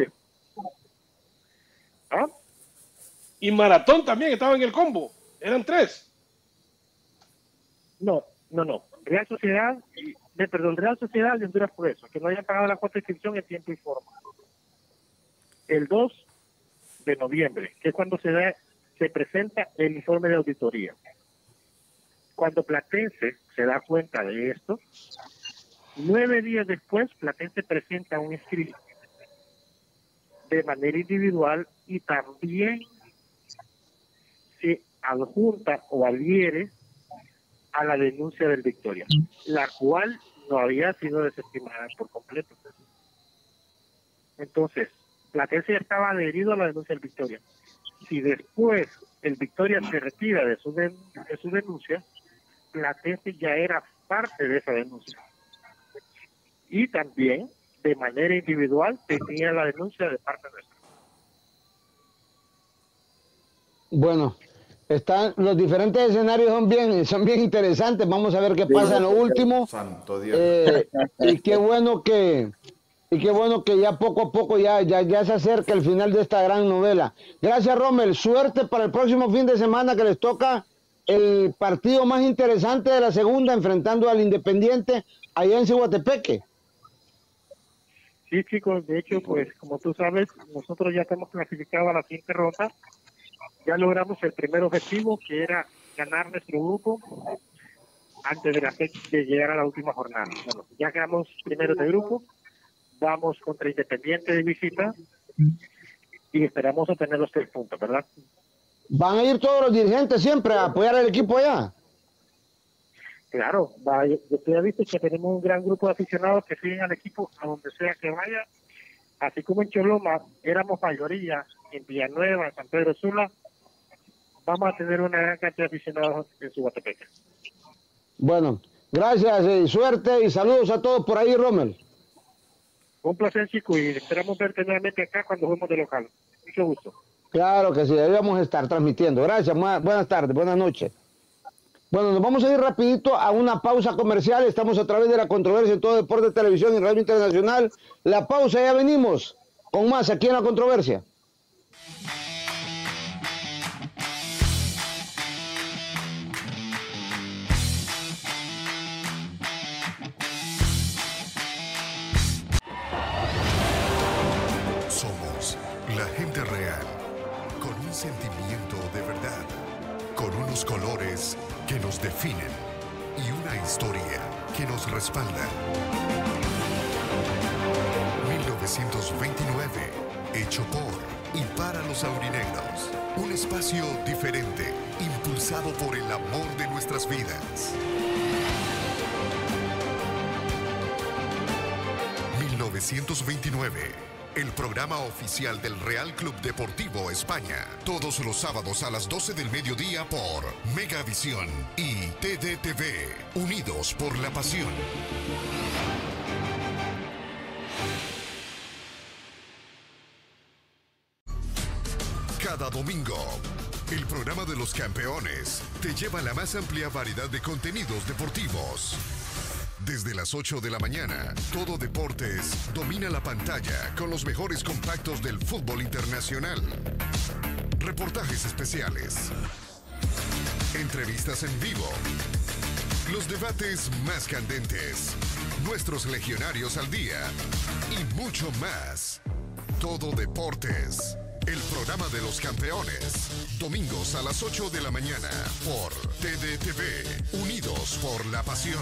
¿Ah? Y Maratón también estaba en el combo. Eran tres. No, no, no. Real Sociedad, y, de, perdón, Real Sociedad y Honduras Progreso, que no hayan pagado la cuota de inscripción en tiempo y forma. El dos de noviembre, que es cuando se da, se presenta el informe de auditoría. Cuando Platense se da cuenta de esto, nueve días después, Platense presenta un escrito de manera individual y también se adjunta o adhiere a la denuncia del Victoria, la cual no había sido desestimada por completo. Entonces, Platense ya estaba adherido a la denuncia del Victoria. Si después el Victoria se retira de su, de, de su denuncia, Platense ya era parte de esa denuncia. Y también, de manera individual, tenía la denuncia de parte nuestra. Bueno, están los diferentes escenarios son bien, son bien interesantes. Vamos a ver qué pasa en lo último. Santo Dios. Eh, y qué bueno que y qué bueno que ya poco a poco ya, ya, ya se acerca el final de esta gran novela. Gracias, Rommel. Suerte para el próximo fin de semana que les toca el partido más interesante de la segunda, enfrentando al Independiente allá en Ciguatepeque. Sí, chicos, de hecho, pues como tú sabes, nosotros ya estamos clasificados a la siguiente ronda. Ya logramos el primer objetivo, que era ganar nuestro grupo antes de, la fecha de llegar a la última jornada. Bueno, ya quedamos primero de grupo, vamos contra Independiente de visita y esperamos obtener los tres puntos, ¿verdad? ¿Van a ir todos los dirigentes siempre a apoyar al equipo allá? Claro, va, yo, yo te he visto que tenemos un gran grupo de aficionados que siguen al equipo a donde sea que vaya. Así como en Choloma éramos mayoría, en Villanueva, en San Pedro Sula, vamos a tener una gran cantidad de aficionados en Ciguatepeque. Bueno, gracias y suerte y saludos a todos por ahí, Rommel. Un placer, chico, y esperamos verte nuevamente acá cuando juguemos de local. Mucho gusto. Claro que sí, debíamos estar transmitiendo. Gracias, buenas tardes, buenas noches. Bueno, nos vamos a ir rapidito a una pausa comercial. Estamos a través de La Controversia en Todo Deporte, Televisión y Radio Internacional. La pausa, ya venimos con más aquí en La Controversia. Somos la gente real, con un sentimiento de verdad, con unos colores que nos definen y una historia que nos respalda. mil novecientos veintinueve, hecho por y para los aurinegros. Un espacio diferente, impulsado por el amor de nuestras vidas. mil novecientos veintinueve. El programa oficial del Real Club Deportivo España. Todos los sábados a las doce del mediodía por Megavisión y T D T V. Unidos por la pasión. Cada domingo, el programa de los campeones te lleva la más amplia variedad de contenidos deportivos. Desde las ocho de la mañana, Todo Deportes domina la pantalla con los mejores compactos del fútbol internacional. Reportajes especiales. Entrevistas en vivo. Los debates más candentes. Nuestros legionarios al día. Y mucho más. Todo Deportes. El programa de los campeones. Domingos a las ocho de la mañana por T D T V. Unidos por la pasión.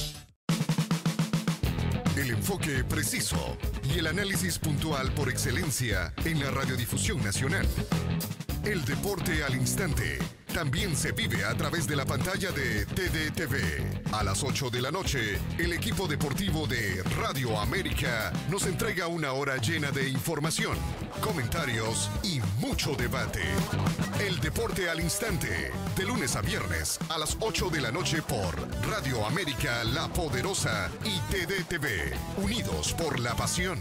El enfoque preciso y el análisis puntual por excelencia en la radiodifusión nacional. El deporte al instante también se vive a través de la pantalla de T D T V. A las ocho de la noche, el equipo deportivo de Radio América nos entrega una hora llena de información, comentarios y mucho debate. El deporte al instante, de lunes a viernes a las ocho de la noche por Radio América La Poderosa y T D T V, unidos por la pasión.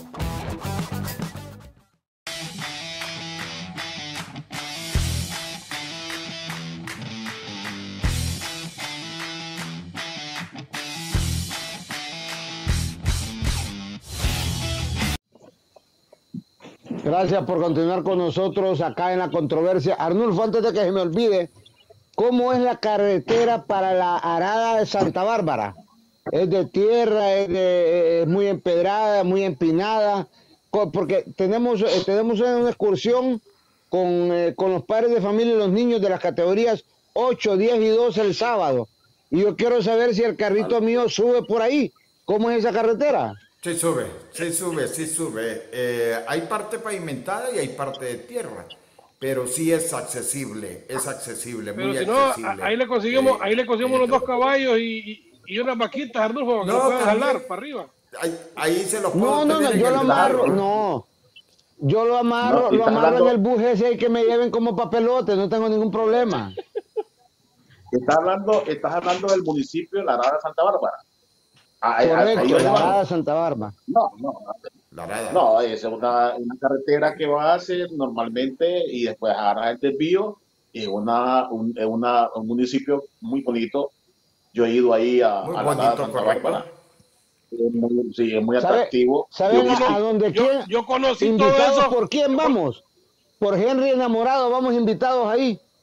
Gracias por continuar con nosotros acá en La Controversia. Arnulfo, antes de que se me olvide, ¿cómo es la carretera para la Arada de Santa Bárbara? ¿Es de tierra, es, de, es muy empedrada, muy empinada? Porque tenemos, tenemos una excursión con, eh, con los padres de familia y los niños de las categorías ocho, diez y doce el sábado. Y yo quiero saber si el carrito mío sube por ahí. ¿Cómo es esa carretera? Sí sube, sí sube, sí sube. Eh, hay parte pavimentada y hay parte de tierra, pero sí es accesible, es accesible, pero muy si no, accesible. ahí le conseguimos, eh, ahí le conseguimos eh, los dos caballos y, y unas vaquitas, Arnulfo, para que no, lo puedan también, jalar para arriba. Ahí, ahí se los puedo No, no, no, tener en yo el lo amarro, barro. no. Yo lo amarro, No, lo está amarro hablando- en el bus ese y que me lleven como papelote, no tengo ningún problema. Estás hablando, estás hablando del municipio de la Arada de Santa Bárbara. Ah, ahí- ahí Correcto, lo la llevamos. Arada de Santa Bárbara. No, no, La Arada. no, es una, una carretera que va a hacer normalmente y después agarras el desvío y una, un, es una, un municipio muy bonito. Yo he ido ahí a, Muy a la Arada de bonito, Santa correcto. Bárbara. Es muy, sí, es muy ¿Sabe- atractivo. ¿Saben Yo- a, a dónde Yo, quién? yo conocí todo ¿Invitados eso. por quién vamos? Por Henry Enamorado, vamos invitados ahí.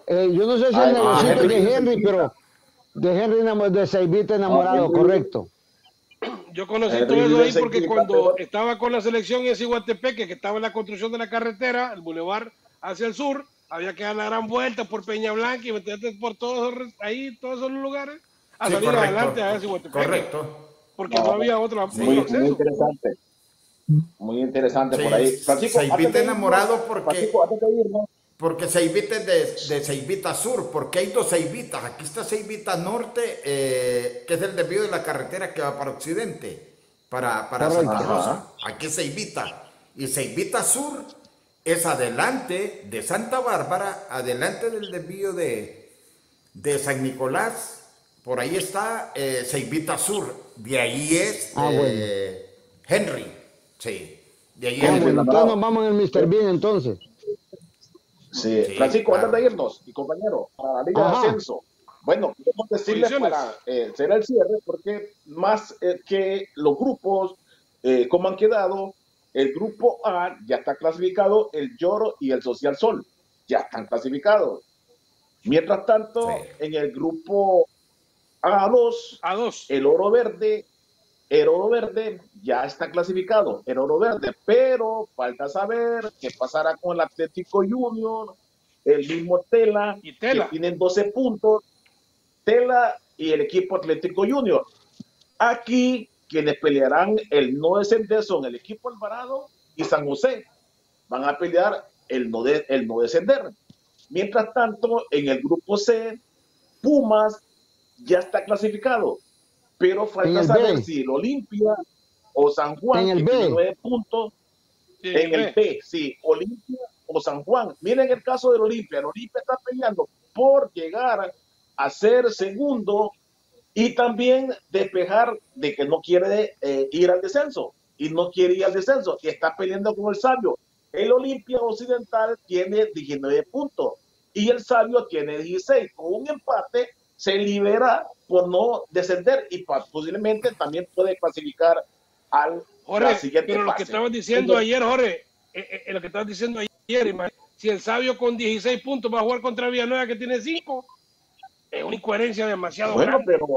Eh, yo no sé si Ah, el negocito Henry, de Henry, Henry. pero de Henry enamo- de Seivita enamorado, Henry. correcto. Yo conocí Henry todo eso vive ahí en porque Sequita, cuando pero- estaba con la selección en Ciguatepeque, que estaba en la construcción de la carretera, el bulevar hacia el sur, había que dar la gran vuelta por Peña Blanca y meterte por todos esos, ahí, todos esos lugares, a Sí, salir correcto, adelante a Ciguatepeque. correcto. Porque no, No, había otra, muy, otro muy acceso. interesante. Muy interesante Sí, por ahí. Francisco, Seivita antes de irnos, enamorado porque- Francisco, antes de irnos, Porque Seivita es de, de Seivita Sur, porque hay dos Seivitas. Aquí está Seivita Norte, eh, que es el desvío de la carretera que va para Occidente, para, para Correcto. Santa Rosa. Ajá. Aquí es Seivita. Y Seivita Sur es adelante de Santa Bárbara, adelante del desvío de, de San Nicolás. Por ahí está eh, Seivita Sur. De ahí es Ah, eh, Henry. Sí, de ahí Ah, es Henry. bueno, Henry. entonces nos vamos en el mister Bean entonces. sí. Sí, Francisco, claro. antes de irnos, y compañero, para la Liga Ajá. de Ascenso. Bueno, queremos decirles Posiciones. para eh, hacer el cierre, porque más eh, que los grupos, eh, como han quedado, el grupo A ya está clasificado, el Lloro y el Social Sol ya están clasificados. Mientras tanto, Sí. en el grupo A dos, A dos. el Oro Verde, el Oro Verde ya está clasificado, el Oro Verde, pero falta saber qué pasará con el Atlético Junior, el mismo Tela, Y Tela. que tienen doce puntos, Tela y el equipo Atlético Junior. Aquí quienes pelearán el no descender son el equipo Alvarado y San José. Van a pelear el no, de, el no descender. Mientras tanto, en el grupo C, Pumas ya está clasificado, pero En falta el saber B. si el Olimpia o San Juan, En el que B. tiene nueve puntos, Sí, en el B, sí, Olimpia o San Juan. Miren el caso del Olimpia. El Olimpia está peleando por llegar a ser segundo y también despejar de que no quiere eh, ir al descenso y no quiere ir al descenso y está peleando con el Sabio. El Olimpia Occidental tiene diecinueve puntos y el Sabio tiene dieciséis. Con un empate se libera por no descender y posiblemente también puede clasificar al Jorge, la siguiente pero lo fase. que estabas diciendo ayer, Jorge, eh, eh, lo que estabas diciendo ayer, imagínate, si el Sabio con dieciséis puntos va a jugar contra Villanueva que tiene cinco, es una incoherencia demasiado Bueno, grande. pero,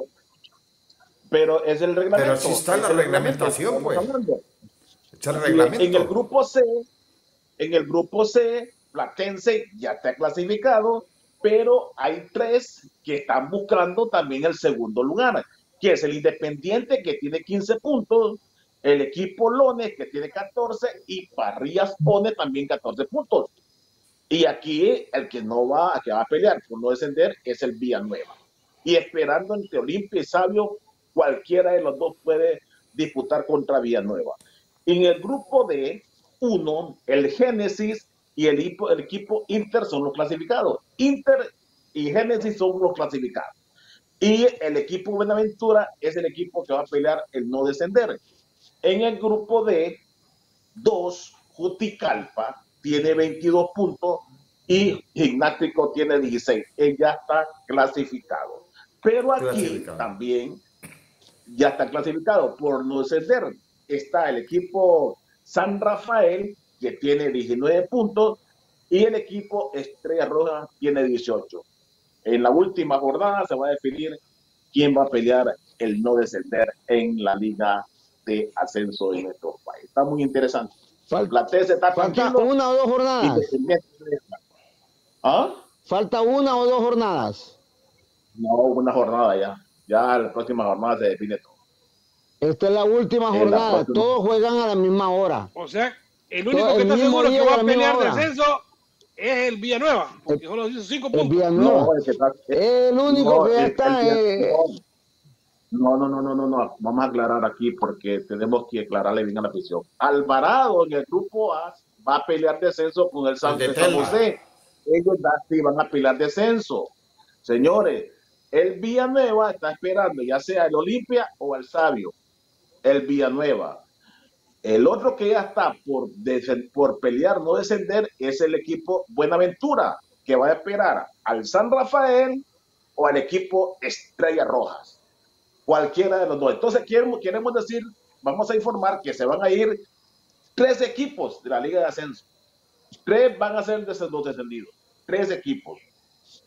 pero es el reglamento. Pero sí está es la el reglamentación, reglamento, estamos pues. hablando. Echa el Y reglamento. en el grupo C, en el grupo C, Platense ya está clasificado, pero hay tres que están buscando también el segundo lugar, que es el Independiente, que tiene quince puntos, el equipo Lones, que tiene catorce, y Parrillas One también catorce puntos. Y aquí el que no va, que va a pelear por no descender es el Villanueva. Y esperando entre Olimpia y Sabio, cualquiera de los dos puede disputar contra Villanueva. En el grupo D, uno, el Génesis y el equipo, el equipo Inter son los clasificados. Inter y Génesis son los clasificados. Y el equipo Buenaventura es el equipo que va a pelear el no descender. En el grupo D, dos, Juticalpa tiene veintidós puntos y Gimnástico tiene dieciséis. Él ya está clasificado. Pero aquí Clasificado. también ya está clasificado por no descender. Está el equipo San Rafael, que tiene diecinueve puntos, y el equipo Estrella Roja tiene dieciocho. En la última jornada se va a definir quién va a pelear el no descender en la Liga de Ascenso de nuestro país. Está muy interesante. Fal- La T S está Falta tranquilo. una o dos jornadas. Independiente. ¿Ah? Falta una o dos jornadas. No, una jornada ya. Ya la próxima jornada se define todo. Esta es la última En la jornada. próxima. Todos juegan a la misma hora. O sea, el único Todo que el está mismo seguro que día, va a a la misma pelear hora. descenso es el Villanueva, porque solo hizo cinco El puntos. Villanueva. No, el que está- El único no, que ya el- está. el que- eh, No, no, no, no, no, no. Vamos a aclarar aquí porque tenemos que aclararle bien a la afición. Alvarado en el grupo A va a pelear descenso con el San, El de de San Tela. José. Ellos da- sí van a pelear descenso. Señores, el Villanueva está esperando ya sea el Olimpia o el Sabio. El Villanueva. El otro que ya está por, desen- por pelear, no descender, es el equipo Buenaventura, que va a esperar al San Rafael o al equipo Estrellas Rojas. Cualquiera de los dos. Entonces queremos, queremos decir, vamos a informar que se van a ir tres equipos de la Liga de Ascenso. Tres van a ser des- los descendidos. Tres equipos.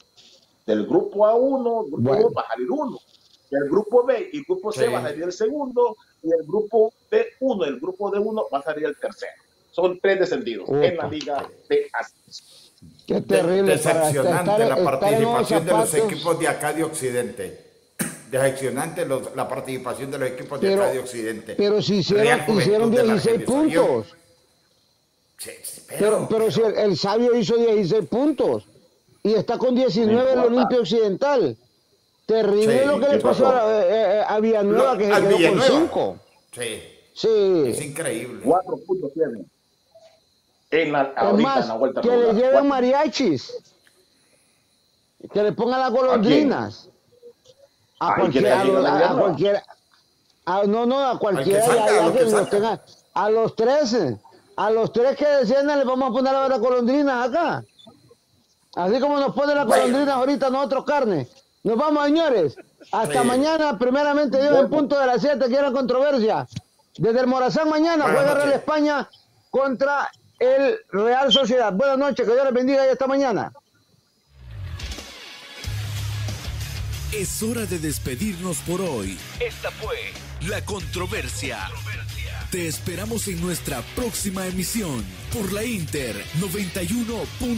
Del grupo A uno, el grupo Bueno. dos va a salir uno. Del grupo B y el grupo C Sí. va a salir el segundo. Y el grupo D uno, el grupo D uno va a salir el tercero. Son tres descendidos Opa. en la liga de ascenso. Qué terrible. para Decepcionante estar- la estar en esos participación de los zapatos. equipos de acá de Occidente. Decepcionante los- la participación de los equipos de Pero- acá de Occidente. Pero si hicieron, Real Juventud hicieron de la dieciséis Argentina. puntos. Sí, sí, Pero, pero si el, el Sabio hizo dieciséis puntos y está con diecinueve el importa. Olimpia Occidental. Terrible Sí, lo que ¿qué le pasó pasó? a, eh, eh, a Villanueva, Lo- que se al quedó con Villanueva. cinco. Sí, Sí. es increíble. Cuatro puntos tienen. En la, Es ahorita más, en la vuelta que le regular. lleven Cuatro. mariachis. Que le pongan las golondrinas. A Ay, que le cualquiera. A, lleguen a a- a Villanueva. cualquiera. a- no, no, a cualquiera. salga, ya- ya a lo que que los salga. tenga- a los trece. A los tres que desciendan le vamos a poner a las golondrinas acá. Así como nos ponen las Bueno. golondrinas ahorita nosotros carne. Nos vamos, señores. Hasta Sí. mañana, primeramente Dios, en punto de las siete, quiero controversia. Desde el Morazán mañana Buenas juega noches. Real España contra el Real Sociedad. Buenas noches, que Dios les bendiga y hasta mañana. Es hora de despedirnos por hoy. Esta fue La Controversia. Te esperamos en nuestra próxima emisión por la Inter noventa y uno punto